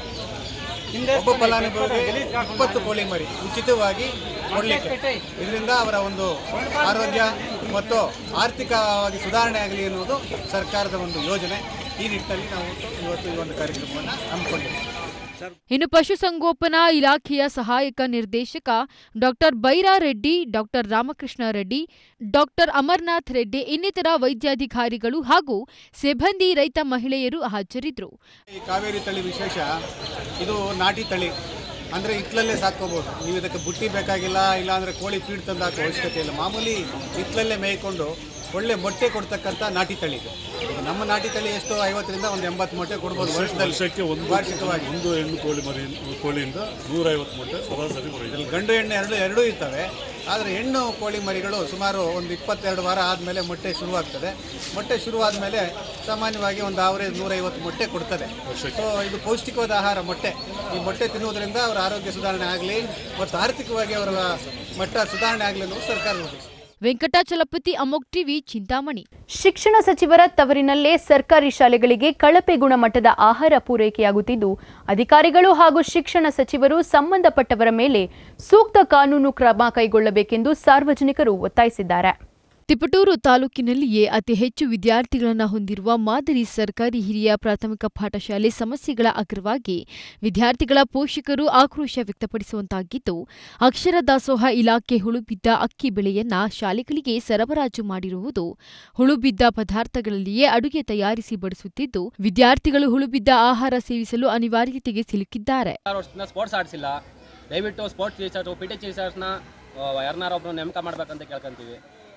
ಒಬ್ಬ ಫಲಾನುಭವಿಗೆ ಇಪ್ಪತ್ತು ಕೋಳಿ ಮರಿ ಉಚಿತವಾಗಿ ಕೊಡಲಿಕ್ಕೆ, ಇದರಿಂದ ಅವರ ಒಂದು ಆರೋಗ್ಯ ಮತ್ತು ಆರ್ಥಿಕವಾಗಿ ಸುಧಾರಣೆ ಆಗಲಿ ಎನ್ನುವುದು ಸರ್ಕಾರದ ಒಂದು ಯೋಜನೆ. ಈ ನಿಟ್ಟಿನಲ್ಲಿ ನಾವು ಇವತ್ತು ಈ ಒಂದು ಕಾರ್ಯಕ್ರಮವನ್ನು ಹಮ್ಮಿಕೊಂಡಿದ್ದೇವೆ. ಇನ್ನು ಪಶುಸಂಗೋಪನಾ ಇಲಾಖೆಯ ಸಹಾಯಕ ನಿರ್ದೇಶಕ doctor Byra Reddy, doctor Ramakrishna Reddy, doctor Amarnath Reddy ಇನ್ನಿತರ ವೈದ್ಯಾಧಿಕಾರಿಗಳು ಹಾಗೂ ಸಿಬ್ಬಂದಿ, ರೈತ ಮಹಿಳೆಯರು ಹಾಜರಿದ್ದರು. ಈ ಕಾವೇರಿ ತಳಿ ವಿಶೇಷ, ಇದು ನಾಟಿ ತಳಿ ಅಂದರೆ ಹಿತ್ತಲಲ್ಲೇ ಸಾಕೋಬಹುದು. ನೀವು ಇದಕ್ಕೆ ಬುಟ್ಟಿ ಬೇಕಾಗಿಲ್ಲ, ಇಲ್ಲಾಂದರೆ ಕೋಳಿ ಫೀಡ್ ತಂದು ಹಾಕೋ ಅವಶ್ಯಕತೆ ಇಲ್ಲ. ಮಾಮೂಲಿ ಹಿತ್ತಲಲ್ಲೇ ಮೇಯ್ಕೊಂಡು ಒಳ್ಳೆ ಮೊಟ್ಟೆ ಕೊಡ್ತಕ್ಕಂಥ ನಾಟಿ ತಳಿ ಇದು. ನಮ್ಮ ನಾಟಿ ತಳಿ ಎಷ್ಟು ಐವತ್ತರಿಂದ ಒಂದು ಎಂಬತ್ತು ಮೊಟ್ಟೆ ಕೊಡ್ಬೋದು ವರ್ಷದಲ್ಲಿ. ಒಂದು ವಾರ್ಷಿಕವಾಗಿ ಒಂದು ಹೆಣ್ಣು ಕೋಳಿ ಮರಿ ಕೋಳಿಯಿಂದ ನೂರೈವತ್ತು ಮೊಟ್ಟೆ ಸರಾಸರಿ ಇದರಲ್ಲಿ ಗಂಡು ಹೆಣ್ಣು ಎರಡು ಎರಡೂ ಇರ್ತವೆ. ಆದರೆ ಹೆಣ್ಣು ಕೋಳಿ ಮರಿಗಳು ಸುಮಾರು ಒಂದು ಇಪ್ಪತ್ತೆರಡು ವಾರ ಆದಮೇಲೆ ಮೊಟ್ಟೆ ಶುರುವಾಗ್ತದೆ. ಮೊಟ್ಟೆ ಶುರುವಾದ ಸಾಮಾನ್ಯವಾಗಿ ಒಂದು ಆವರೇಜ್ ನೂರೈವತ್ತು ಮೊಟ್ಟೆ ಕೊಡ್ತದೆ. ಸೊ ಇದು ಪೌಷ್ಟಿಕವಾದ ಆಹಾರ ಮೊಟ್ಟೆ. ಈ ಮೊಟ್ಟೆ ತಿನ್ನುವುದರಿಂದ ಅವರ ಆರೋಗ್ಯ ಸುಧಾರಣೆ ಆಗಲಿ ಮತ್ತು ಆರ್ಥಿಕವಾಗಿ ಅವರ ಮಟ್ಟ ಸುಧಾರಣೆ ಆಗಲಿ ಅನ್ನೋದು ಸರ್ಕಾರದ ಉದ್ದೇಶ. ವೆಂಕಟಾಚಲಪತಿ, ಅಮೋಕ್ ಟಿವಿ, ಚಿಂತಾಮಣಿ. ಶಿಕ್ಷಣ ಸಚಿವರ ತವರಿನಲ್ಲೇ ಸರ್ಕಾರಿ ಶಾಲೆಗಳಿಗೆ ಕಳಪೆ ಗುಣಮಟ್ಟದ ಆಹಾರ ಪೂರೈಕೆಯಾಗುತ್ತಿದ್ದು, ಅಧಿಕಾರಿಗಳು ಹಾಗೂ ಶಿಕ್ಷಣ ಸಚಿವರು ಸಂಬಂಧಪಟ್ಟವರ ಮೇಲೆ ಸೂಕ್ತ ಕಾನೂನು ಕ್ರಮ ಕೈಗೊಳ್ಳಬೇಕೆಂದು ಸಾರ್ವಜನಿಕರು ಒತ್ತಾಯಿಸಿದ್ದಾರೆ. ತಿಪಟೂರು ತಾಲೂಕಿನಲ್ಲಿಯೇ ಅತಿ ಹೆಚ್ಚು ವಿದ್ಯಾರ್ಥಿಗಳನ್ನು ಹೊಂದಿರುವ ಮಾದರಿ ಸರ್ಕಾರಿ ಹಿರಿಯ ಪ್ರಾಥಮಿಕ ಪಾಠಶಾಲೆ ಸಮಸ್ಯೆಗಳ ಅಗ್ರವಾಗಿ ವಿದ್ಯಾರ್ಥಿಗಳ ಪೋಷಕರು ಆಕ್ರೋಶ ವ್ಯಕ್ತಪಡಿಸುವಂತಾಗಿದ್ದು, ಅಕ್ಷರ ದಾಸೋಹ ಇಲಾಖೆ ಹುಳುಬಿದ್ದ ಅಕ್ಕಿ ಬೆಳೆಯನ್ನ ಶಾಲೆಗಳಿಗೆ ಸರಬರಾಜು ಮಾಡಿರುವುದು, ಹುಳುಬಿದ್ದ ಪದಾರ್ಥಗಳಲ್ಲಿಯೇ ಅಡುಗೆ ತಯಾರಿಸಿ ಬಡಿಸುತ್ತಿದ್ದು, ವಿದ್ಯಾರ್ಥಿಗಳು ಹುಳುಬಿದ್ದ ಆಹಾರ ಸೇವಿಸಲು ಅನಿವಾರ್ಯತೆಗೆ ಸಿಲುಕಿದ್ದಾರೆ. ಸ್ಪೋರ್ಟ್ಸ್ ಆಡಿಸಿಲ್ಲ, ದಯವಿಟ್ಟು ಸ್ಪೋರ್ಟ್ಸ್ ಟೀಚರ್ಸ್ ಪಿ ಟಿ ಟೀಚರ್ಸ್ನ ಯಾರನ್ನಾರೊಬ್ಬರು ನೇಮಕ ಮಾಡ್ಬೇಕಂತ ಕೇಳ್ಕೊಂತೀವಿ.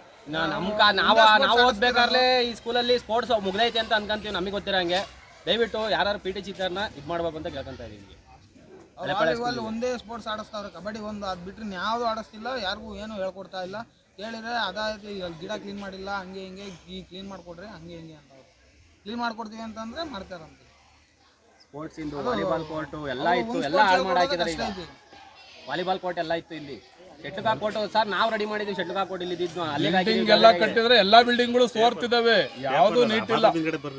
ನಮ್ಕ ನಾವು ನಾವು ಓದ್ಬೇಕಾದ್ರೆ ಈ ಸ್ಕೂಲಲ್ಲಿ ಸ್ಪೋರ್ಟ್ಸ್ ಮುಗ್ದೈತೆ ಅಂತ ಅನ್ಕೊಂತೀವಿ. ನಮಗೆ ಗೊತ್ತಿರಂಗೆ ದಯವಿಟ್ಟು ಯಾರು ಪಿ ಟಿ ಟೀಚರ್ನ ಇದು ಮಾಡ್ಬೇಕು ಅಂತ ಕೇಳ್ಕೊಂತ ಇದೀವಿ. ವಾಲಿಬಾಲ್ ಒಂದೇ ಸ್ಪೋರ್ಟ್ಸ್ ಆಡಿಸ್ತಾವ್ರೆ, ಕಬಡ್ಡಿ ಒಂದು ಅದು ಬಿಟ್ಟರೆ ಯಾವುದು ಆಡಿಸ್ತಿಲ್ಲ, ಯಾರಿಗೂ ಏನು ಹೇಳ್ಕೊಡ್ತಾ ಇಲ್ಲ. ಕೇಳಿದ್ರೆ ಅದಾಯ್ತು, ಗಿಡ ಕ್ಲೀನ್ ಮಾಡಿಲ್ಲ, ಹಂಗೆ ಹಿಂಗೆ ಈ ಕ್ಲೀನ್ ಮಾಡಿಕೊಡ್ರಿ, ಹಂಗೆ ಹಿಂಗೆ ಅಂತ ಕ್ಲೀನ್ ಮಾಡ್ಕೊಡ್ತೀವಿ ಅಂತಂದ್ರೆ ಮಾಡ್ತಾರಂತೆ. ಸ್ಪೋರ್ಟ್ಸ್ ಇಂದು ವಾಲಿಬಾಲ್ ಕೋರ್ಟು ಎಲ್ಲ ಇತ್ತು, ಎಲ್ಲ ಹಾಳು ಮಾಡಿ ಹಾಕಿದ್ದಾರೆ. ಈಗ ವಾಲಿಬಾಲ್ ಕೋರ್ಟ್ ಎಲ್ಲ ಇತ್ತು, ಇಲ್ಲಿ ಶೆಟ್ಲ್ ಕೋರ್ಟ್ ಸರ್ ನಾವು ರೆಡಿ ಮಾಡಿದ್ವಿ. ಶೆಟ್ಲ್ ಕೋರ್ಟ್ ಇಲ್ಲಿ ಇದ್ದಿದ್ದು ಬಿಲ್ಡಿಂಗ್ ಎಲ್ಲ ಕಟ್ಟಿದ್ರೆ ಎಲ್ಲಾ ಬಿಲ್ಡಿಂಗ್ಗಳು ಸೋರ್ತಿದಾವೆ, ಯಾವ್ದು ನೀಟ್ ಇಲ್ಲ.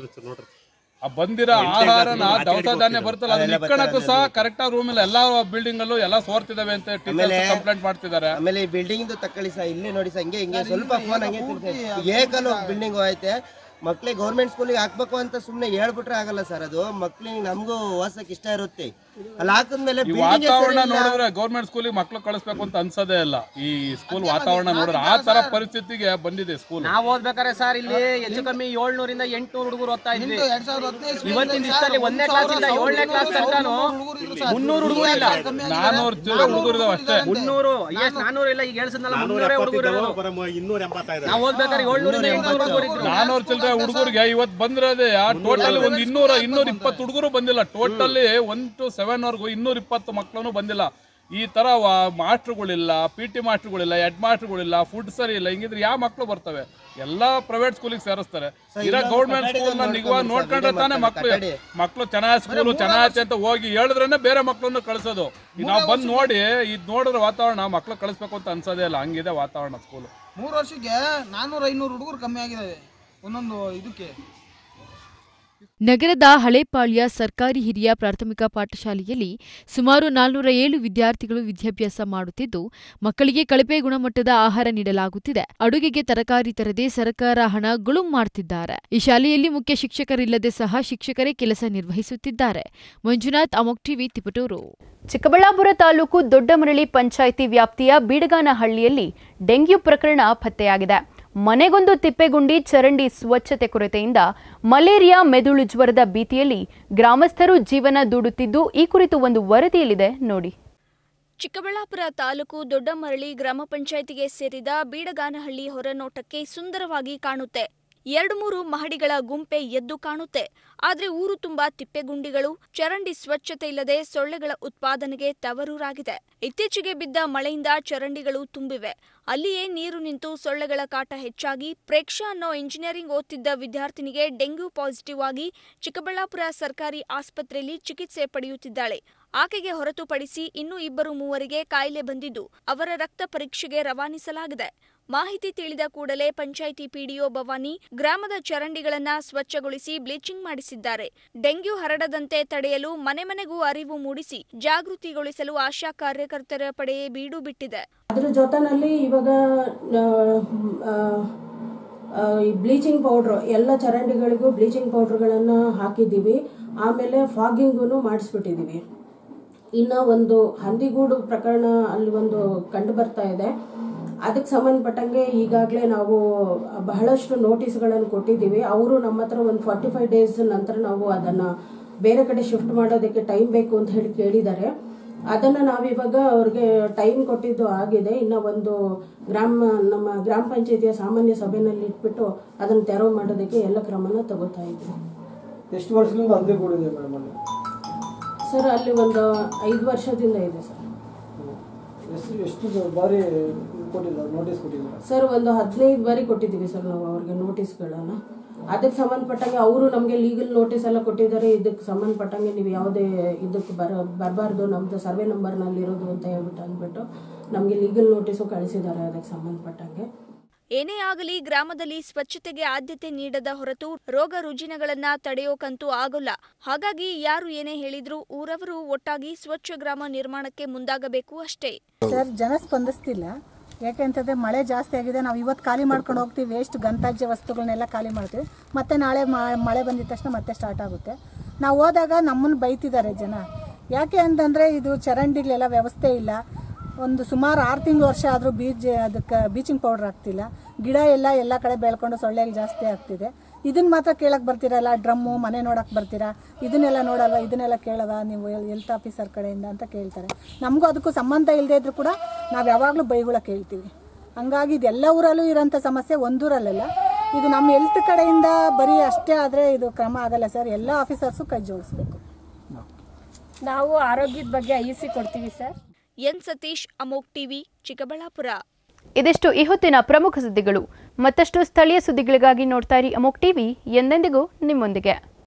ಆ ಬಂದಿರೋ ಆಹಾರನ ದವಸ ಧಾನ್ಯ ಬರ್ತಲ್ಲ, ಅದನ್ನ ಇಕ್ಕಣಕ್ಕೂ ಸಹ ಕರೆಕ್ಟ್ ಆಗಿ ರೂಮ್ ಇಲ್ಲ. ಎಲ್ಲಾ ಬಿಲ್ಡಿಂಗ್ ಅಲ್ಲೂ ಎಲ್ಲ ಸೋರ್ತಿದಾವೆ ಅಂತ ಟೀಚರ್ಸ್ ಕಂಪ್ಲೇಂಟ್ ಮಾಡ್ತಿದ್ದಾರೆ. ಆಮೇಲೆ ಈ ಬಿಲ್ಡಿಂಗ್ ತಕೊಳ್ಳಿ ಸಹ ಇಲ್ಲಿ ನೋಡಿ ಸಹ ಹಿಂಗೆ ಹಿಂಗೆ ಸ್ವಲ್ಪ ಫೋನ್ ಹಂಗೆ ಏಕಲು ಬಿಲ್ಡಿಂಗ್ ಐತೆ. ಮಕ್ಳಿಗೆ ಗೌರ್ಮೆಂಟ್ ಸ್ಕೂಲಿಗೆ ಹಾಕ್ಬೇಕು ಅಂತ ಸುಮ್ಮನೆ ಹೇಳ್ಬಿಟ್ರೆ ಆಗಲ್ಲ ಸರ್. ಅದು ಮಕ್ಳಿಗೆ ನಮಗೂ ಓದ್ಸಕ್ ಇಷ್ಟ ಇರುತ್ತೆ. ಅಲ್ಲಿ ಹಾಕಿದ್ಮೇಲೆ ವಾತಾವರಣ ನೋಡಿದ್ರೆ ಗೌರ್ಮೆಂಟ್ ಸ್ಕೂಲಿಗೆ ಮಕ್ಳು ಕಳಿಸ್ಬೇಕು ಅಂತ ಅನ್ಸೋದೇ ಇಲ್ಲ. ಈ ಸ್ಕೂಲ್ ವಾತಾವರಣ ನೋಡಿದ್ರೆ ಆ ತರ ಪರಿಸ್ಥಿತಿಗೆ ಬಂದಿದೆ ಸ್ಕೂಲ್. ನಾವು ಓದ್ಬೇಕಾದ್ರೆ ಸರ್ ಇಲ್ಲಿ ಹೆಚ್ಚು ಕಮ್ಮಿ ಏಳ್ನೂರಿಂದ ಎಂಟುನೂರು ಹುಡುಗರು ಓದ್ತಾ ಇದ್ವಿ. ಇವತ್ತಿನ ದಿವಸದಲ್ಲಿ ಒಂದನೇ ಕ್ಲಾಸ್ ಇಂದ ಏಳನೇ ಕ್ಲಾಸ್ ತನಕ ಮುನ್ನೂರು ಹುಡುಗರು ಇಲ್ಲ, ನಾನೂರು ಹುಡುಗರು ಅಷ್ಟೇ. ಮುನ್ನೂರು ಎಷ್ಟು ನಾನೂರು ಇಲ್ಲ, ಈಗ ಹೇಳ್ಸದ್ನಲ್ಲ ಮುನ್ನೂರೇ ಹುಡುಗರು. ನಾವು ಓದ್ಬೇಕಾದ್ರೆ ಏಳ್ನೂರಿಂದ ಎಂಟುನೂರು ಹುಡುಗರು ಇದ್ರು. ನಾನೂರು ಚಿಲ್ಲರೆ ಹುಡುಗರಿಗೆ ಇವತ್ತು ಬಂದಿರೋದೇ ಟೋಟಲ್ ಒಂದು ಇನ್ನೂರ ಇನ್ನೂರ ಇಪ್ಪತ್ತು ಹುಡುಗರು ಬಂದಿಲ್ಲ. ಟೋಟಲಿ ಒನ್ ಟು ಸೆವೆನ್ ವರ್ಗು ಇನ್ನೂರ ಇಪ್ಪತ್ತು ಮಕ್ಕಳು ಬಂದಿಲ್ಲ. ಈ ತರ ಮಾಸ್ಟರ್ಗಳಿಲ್ಲ, ಪಿ ಟಿ ಮಾಸ್ಟರ್ಗಳಿಲ್ಲ, ಹೆಡ್ ಮಾಸ್ಟರ್ಗಳಿಲ್ಲ, ಫುಡ್ ಸರಿ ಇಲ್ಲ. ಹಿಂಗಿದ್ರೆ ಯಾವ ಮಕ್ಕಳು ಬರ್ತವೆ? ಎಲ್ಲಾ ಪ್ರೈವೇಟ್ ಸ್ಕೂಲಿಗೆ ಸೇರಿಸ್ತಾರೆ. ಇರೋ ಗೌರ್ಮೆಂಟ್ ಸ್ಕೂಲ್ ನ ನಿಗವಾಗಿ ನೋಡ್ಕೊಂಡ್ರೆ ತಾನೇ ಮಕ್ಳು ಮಕ್ಳು ಚೆನ್ನಾಗಿ ಸ್ಕೂಲು ಚೆನ್ನಾಗೈತೆ ಅಂತ ಹೋಗಿ ಹೇಳಿದ್ರೇನೆ ಬೇರೆ ಮಕ್ಳನ್ನು ಕಳ್ಸೋದು. ನಾವು ಬಂದು ನೋಡಿ ಇದ್ ನೋಡಿದ್ರೆ ವಾತಾವರಣ ಮಕ್ಳು ಕಳಿಸ್ಬೇಕು ಅಂತ ಅನ್ಸೋದೇ ಇಲ್ಲ, ಹಂಗಿದೆ ವಾತಾವರಣ ಸ್ಕೂಲು. ಮೂರು ವರ್ಷಕ್ಕೆ ನಾನ್ನೂರ ಐನೂರು ಹುಡುಗರು ಕಮ್ಮಿ ಆಗಿದ್ದಾವೆ ಒಂದೊಂದು ಇದಕ್ಕೆ. ನಗರದ ಹಳೇಪಾಳ್ಯ ಸರ್ಕಾರಿ ಹಿರಿಯ ಪ್ರಾಥಮಿಕ ಪಾಠಶಾಲೆಯಲ್ಲಿ ಸುಮಾರು ನಾಲ್ನೂರ ಏಳು ವಿದ್ಯಾರ್ಥಿಗಳು ವಿದ್ಯಾಭ್ಯಾಸ ಮಾಡುತ್ತಿದ್ದು, ಮಕ್ಕಳಿಗೆ ಕಳಪೆ ಗುಣಮಟ್ಟದ ಆಹಾರ ನೀಡಲಾಗುತ್ತಿದೆ. ಅಡುಗೆಗೆ ತರಕಾರಿ ತರದೆ ಸರ್ಕಾರ ಹಣ ಗುಳುಂ ಮಾಡುತ್ತಿದ್ದಾರೆ. ಈ ಶಾಲೆಯಲ್ಲಿ ಮುಖ್ಯ ಶಿಕ್ಷಕರಿಲ್ಲದೆ ಸಹ ಶಿಕ್ಷಕರೇ ಕೆಲಸ ನಿರ್ವಹಿಸುತ್ತಿದ್ದಾರೆ. ಮಂಜುನಾಥ್, ಅಮೋಕ್ ಟಿವಿ, ತಿಪಟೂರು. ಚಿಕ್ಕಬಳ್ಳಾಪುರ ತಾಲೂಕು ದೊಡ್ಡಮರಳಿ ಪಂಚಾಯಿತಿ ವ್ಯಾಪ್ತಿಯ ಬೀಡಗಾನಹಳ್ಳಿಯಲ್ಲಿ ಡೆಂಗ್ಯೂ ಪ್ರಕರಣ ಪತ್ತೆಯಾಗಿದೆ. ಮನೆಗೊಂದು ತಿಪ್ಪೆಗುಂಡಿ, ಚರಂಡಿ ಸ್ವಚ್ಛತೆ ಕೊರತೆಯಿಂದ ಮಲೇರಿಯಾ, ಮೆದುಳು ಜ್ವರದ ಭೀತಿಯಲ್ಲಿ ಗ್ರಾಮಸ್ಥರು ಜೀವನ ದೂಡುತ್ತಿದ್ದು, ಈ ಕುರಿತು ಒಂದು ವರದಿಯಲ್ಲಿದೆ ನೋಡಿ. ಚಿಕ್ಕಬಳ್ಳಾಪುರ ತಾಲೂಕು ದೊಡ್ಡಮರಳಿ ಗ್ರಾಮ ಪಂಚಾಯಿತಿಗೆ ಸೇರಿದ ಬೀಡಗಾನಹಳ್ಳಿ ಹೊರನೋಟಕ್ಕೆ ಸುಂದರವಾಗಿ ಕಾಣುತ್ತೆ. ಎರಡು ಮೂರು ಮಹಡಿಗಳ ಗುಂಪೆ ಎದ್ದು ಕಾಣುತ್ತೆ. ಆದ್ರೆ ಊರು ತುಂಬಾ ತಿಪ್ಪೆಗುಂಡಿಗಳು, ಚರಂಡಿ ಸ್ವಚ್ಛತೆ ಇಲ್ಲದೆ ಸೊಳ್ಳೆಗಳ ಉತ್ಪಾದನೆಗೆ ತವರೂರಾಗಿದೆ. ಇತ್ತೀಚೆಗೆ ಬಿದ್ದ ಮಳೆಯಿಂದ ಚರಂಡಿಗಳು ತುಂಬಿವೆ. ಅಲ್ಲಿಯೇ ನೀರು ನಿಂತು ಸೊಳ್ಳೆಗಳ ಕಾಟ ಹೆಚ್ಚಾಗಿ ಪ್ರೇಕ್ಷಾ ಅನ್ನೋ ಇಂಜಿನಿಯರಿಂಗ್ ಓದ್ತಿದ್ದ ವಿದ್ಯಾರ್ಥಿನಿಗೆ ಡೆಂಗ್ಯೂ ಪಾಸಿಟಿವ್ ಆಗಿ ಚಿಕ್ಕಬಳ್ಳಾಪುರ ಸರ್ಕಾರಿ ಆಸ್ಪತ್ರೆಯಲ್ಲಿ ಚಿಕಿತ್ಸೆ ಪಡೆಯುತ್ತಿದ್ದಾಳೆ. ಆಕೆಗೆ ಹೊರತುಪಡಿಸಿ ಇನ್ನೂ ಇಬ್ಬರು ಮೂವರಿಗೆ ಕಾಯಿಲೆ ಬಂದಿದ್ದು, ಅವರ ರಕ್ತ ಪರೀಕ್ಷೆಗೆ ರವಾನಿಸಲಾಗಿದೆ. ಮಾಹಿತಿ ತಿಳಿದ ಕೂಡಲೇ ಪಂಚಾಯಿತಿ ಪಿಡಿಒ ಭವಾನಿ ಗ್ರಾಮದ ಚರಂಡಿಗಳನ್ನ ಸ್ವಚ್ಛಗೊಳಿಸಿ ಬ್ಲೀಚಿಂಗ್ ಮಾಡಿಸಿದ್ದಾರೆ. ಡೆಂಗ್ಯೂ ಹರಡದಂತೆ ತಡೆಯಲು ಮನೆ ಮನೆಗೂ ಅರಿವು ಮೂಡಿಸಿ ಜಾಗೃತಿಗೊಳಿಸಲು ಆಶಾ ಕಾರ್ಯಕರ್ತರ ಪಡೆ ಬೀಡು ಬಿಟ್ಟಿದೆ. ಅದರ ಜೊತೆನಲ್ಲಿ ಇವಾಗ ಬ್ಲೀಚಿಂಗ್ ಪೌಡರ್ ಎಲ್ಲ ಚರಂಡಿಗಳಿಗೂ ಬ್ಲೀಚಿಂಗ್ ಪೌಡರ್ಗಳನ್ನ ಹಾಕಿದ್ದೀವಿ. ಆಮೇಲೆ ಫಾಗಿಂಗು ಮಾಡಿಸ್ಬಿಟ್ಟಿದ್ದೀವಿ. ಇನ್ನು ಒಂದು ಹಂದಿಗೂಡು ಪ್ರಕರಣ ಅಲ್ಲಿ ಒಂದು ಕಂಡು ಬರ್ತಾ ಇದೆ. ಅದಕ್ಕೆ ಸಂಬಂಧಪಟ್ಟಂಗೆ ಈಗಾಗಲೇ ನಾವು ಬಹಳಷ್ಟು ನೋಟಿಸ್ಗಳನ್ನು ಕೊಟ್ಟಿದ್ದೀವಿ. ಅವರು ನಮ್ಮ ಹತ್ರ ಒಂದು ಫಾರ್ಟಿ ಫೈವ್ ಡೇಸ್ ನಂತರ ನಾವು ಅದನ್ನು ಬೇರೆ ಕಡೆ ಶಿಫ್ಟ್ ಮಾಡೋದಕ್ಕೆ ಟೈಮ್ ಬೇಕು ಅಂತ ಹೇಳಿ ಕೇಳಿದ್ದಾರೆ. ಅದನ್ನು ನಾವಿವಾಗ ಅವ್ರಿಗೆ ಟೈಮ್ ಕೊಟ್ಟಿದ್ದು ಆಗಿದೆ. ಇನ್ನು ಒಂದು ಗ್ರಾಮ ನಮ್ಮ ಗ್ರಾಮ ಪಂಚಾಯತಿಯ ಸಾಮಾನ್ಯ ಸಭೆಯಲ್ಲಿ ಇಟ್ಬಿಟ್ಟು ಅದನ್ನು ತೆರವು ಮಾಡೋದಕ್ಕೆ ಎಲ್ಲ ಕ್ರಮನ ತಗೋತಾ ಇದ್ದೀವಿ. ಎಷ್ಟು ವರ್ಷದಿಂದ ಅಂದೇ ಕೊಡಿದೆ ಮೇಡಮ್? ಸರ್ ಅಲ್ಲಿ ಒಂದು ಐದು ವರ್ಷದಿಂದ ಇದೆ ಸರ್. ಎಷ್ಟು ಎಷ್ಟು ಬಾರಿ ಕೊಟ್ಟಿದ್ದಾರೆ ನೋಟಿಸ್ ಕೊಟ್ಟಿದ್ದಾರೆ ಸರ್? ಒಂದು ಹದಿನೈದು ಬಾರಿ ಕೊಟ್ಟಿದ್ದೀವಿ ಸರ್ ನಾವು ಅವ್ರಿಗೆ ನೋಟಿಸ್ಗಳನ್ನು. ಅದಕ್ಕೆ ಸಂಬಂಧಪಟ್ಟಂಗೆ ಅವರು ನಮಗೆ ಲೀಗಲ್ ನೋಟಿಸ್ ಎಲ್ಲ ಕೊಟ್ಟಿದ್ದಾರೆ. ಇದಕ್ಕೆ ಸಂಬಂಧಪಟ್ಟಂಗೆ ನೀವು ಯಾವುದೇ ಇದಕ್ಕೆ ಬರ ಬರಬಾರ್ದು ನಮ್ಮದು ಸರ್ವೆ ನಂಬರ್ನಲ್ಲಿ ಇರೋದು ಅಂತ ಹೇಳ್ಬಿಟ್ಟು ಅಂದ್ಬಿಟ್ಟು ನಮಗೆ ಲೀಗಲ್ ನೋಟಿಸು ಕಳಿಸಿದ್ದಾರೆ ಅದಕ್ಕೆ ಸಂಬಂಧಪಟ್ಟಂಗೆ. ಏನೇ ಆಗಲಿ ಗ್ರಾಮದಲ್ಲಿ ಸ್ವಚ್ಛತೆಗೆ ಆದ್ಯತೆ ನೀಡದ ಹೊರತು ರೋಗ ರುಜಿನಗಳನ್ನ ತಡೆಯೋಕಂತೂ ಆಗೋಲ್ಲ. ಹಾಗಾಗಿ ಯಾರು ಏನೇ ಹೇಳಿದ್ರು ಊರವರು ಒಟ್ಟಾಗಿ ಸ್ವಚ್ಛ ಗ್ರಾಮ ನಿರ್ಮಾಣಕ್ಕೆ ಮುಂದಾಗಬೇಕು ಅಷ್ಟೇ. ಸರ್, ಜನ ಸ್ಪಂದಿಸ್ತಿಲ್ಲ. ಯಾಕೆಂತಂದರೆ ಮಳೆ ಜಾಸ್ತಿ ಆಗಿದೆ. ನಾವು ಇವತ್ತು ಖಾಲಿ ಮಾಡ್ಕೊಂಡು ಹೋಗ್ತೀವಿ, ವೇಸ್ಟ್ ಘನತ್ಯಾಜ್ಯ ವಸ್ತುಗಳನ್ನೆಲ್ಲ ಖಾಲಿ ಮಾಡ್ತೀವಿ. ಮತ್ತೆ ನಾಳೆ ಮಳೆ ಬಂದಿದ ತಕ್ಷಣ ಮತ್ತೆ ಸ್ಟಾರ್ಟ್ ಆಗುತ್ತೆ. ನಾವು ಹೋದಾಗ ನಮ್ಮನ್ನು ಬೈತಿದ್ದಾರೆ ಜನ. ಯಾಕೆ ಅಂತಂದರೆ ಇದು ಚರಂಡಿಗಳೆಲ್ಲ ವ್ಯವಸ್ಥೆ ಇಲ್ಲ. ಒಂದು ಸುಮಾರು ಆರು ತಿಂಗಳು ವರ್ಷ ಆದರೂ ಬೀಜ ಅದಕ್ಕೆ ಬೀಚಿಂಗ್ ಪೌಡ್ರ್ ಆಗ್ತಿಲ್ಲ. ಗಿಡ ಎಲ್ಲ ಎಲ್ಲ ಕಡೆ ಬೆಳ್ಕೊಂಡು ಸೊಳ್ಳೆಗಳು ಜಾಸ್ತಿ ಆಗ್ತಿದೆ. ಇದನ್ನು ಮಾತ್ರ ಕೇಳಕ್ಕೆ ಬರ್ತೀರಲ್ಲ, ಡ್ರಮ್ಮು ಮನೆ ನೋಡೋಕ್ಕೆ ಬರ್ತೀರಾ, ಇದನ್ನೆಲ್ಲ ನೋಡಲ್ವ, ಇದನ್ನೆಲ್ಲ ಕೇಳವ ನೀವು ಹೆಲ್ತ್ ಆಫೀಸರ್ ಕಡೆಯಿಂದ ಅಂತ ಕೇಳ್ತಾರೆ. ನಮಗೂ ಅದಕ್ಕೂ ಸಂಬಂಧ ಇಲ್ಲದೆ ಇದ್ರೂ ಕೂಡ ನಾವು ಯಾವಾಗಲೂ ಬೈಗುಳ ಕೇಳ್ತೀವಿ. ಹಂಗಾಗಿ ಇದೆಲ್ಲ ಊರಲ್ಲೂ ಇರೋಂಥ ಸಮಸ್ಯೆ, ಒಂದೂರಲ್ಲ. ಇದು ನಮ್ಮ ಹೆಲ್ತ್ ಕಡೆಯಿಂದ ಬರೀ ಅಷ್ಟೇ ಆದರೆ ಇದು ಕ್ರಮ ಆಗಲ್ಲ ಸರ್. ಎಲ್ಲ ಆಫೀಸರ್ಸು ಕೈ ಜೋಡಿಸ್ಬೇಕು. ನಾವು ಆರೋಗ್ಯದ ಬಗ್ಗೆ ಐ ಸಿ ಕೊಡ್ತೀವಿ sir. N Satish, Amogh TV, Chikkaballapur. ಇದಿಷ್ಟು ಈ ಹೊತ್ತಿನ ಪ್ರಮುಖ ಸುದ್ದಿಗಳು. ಮತ್ತಷ್ಟು ಸ್ಥಳೀಯ ಸುದ್ದಿಗಳಿಗಾಗಿ ನೋಡ್ತಾ ಇರಿ ಅಮೋಕ್ ಟಿವಿ, ಎಂದೆಂದಿಗೂ ನಿಮ್ಮೊಂದಿಗೆ.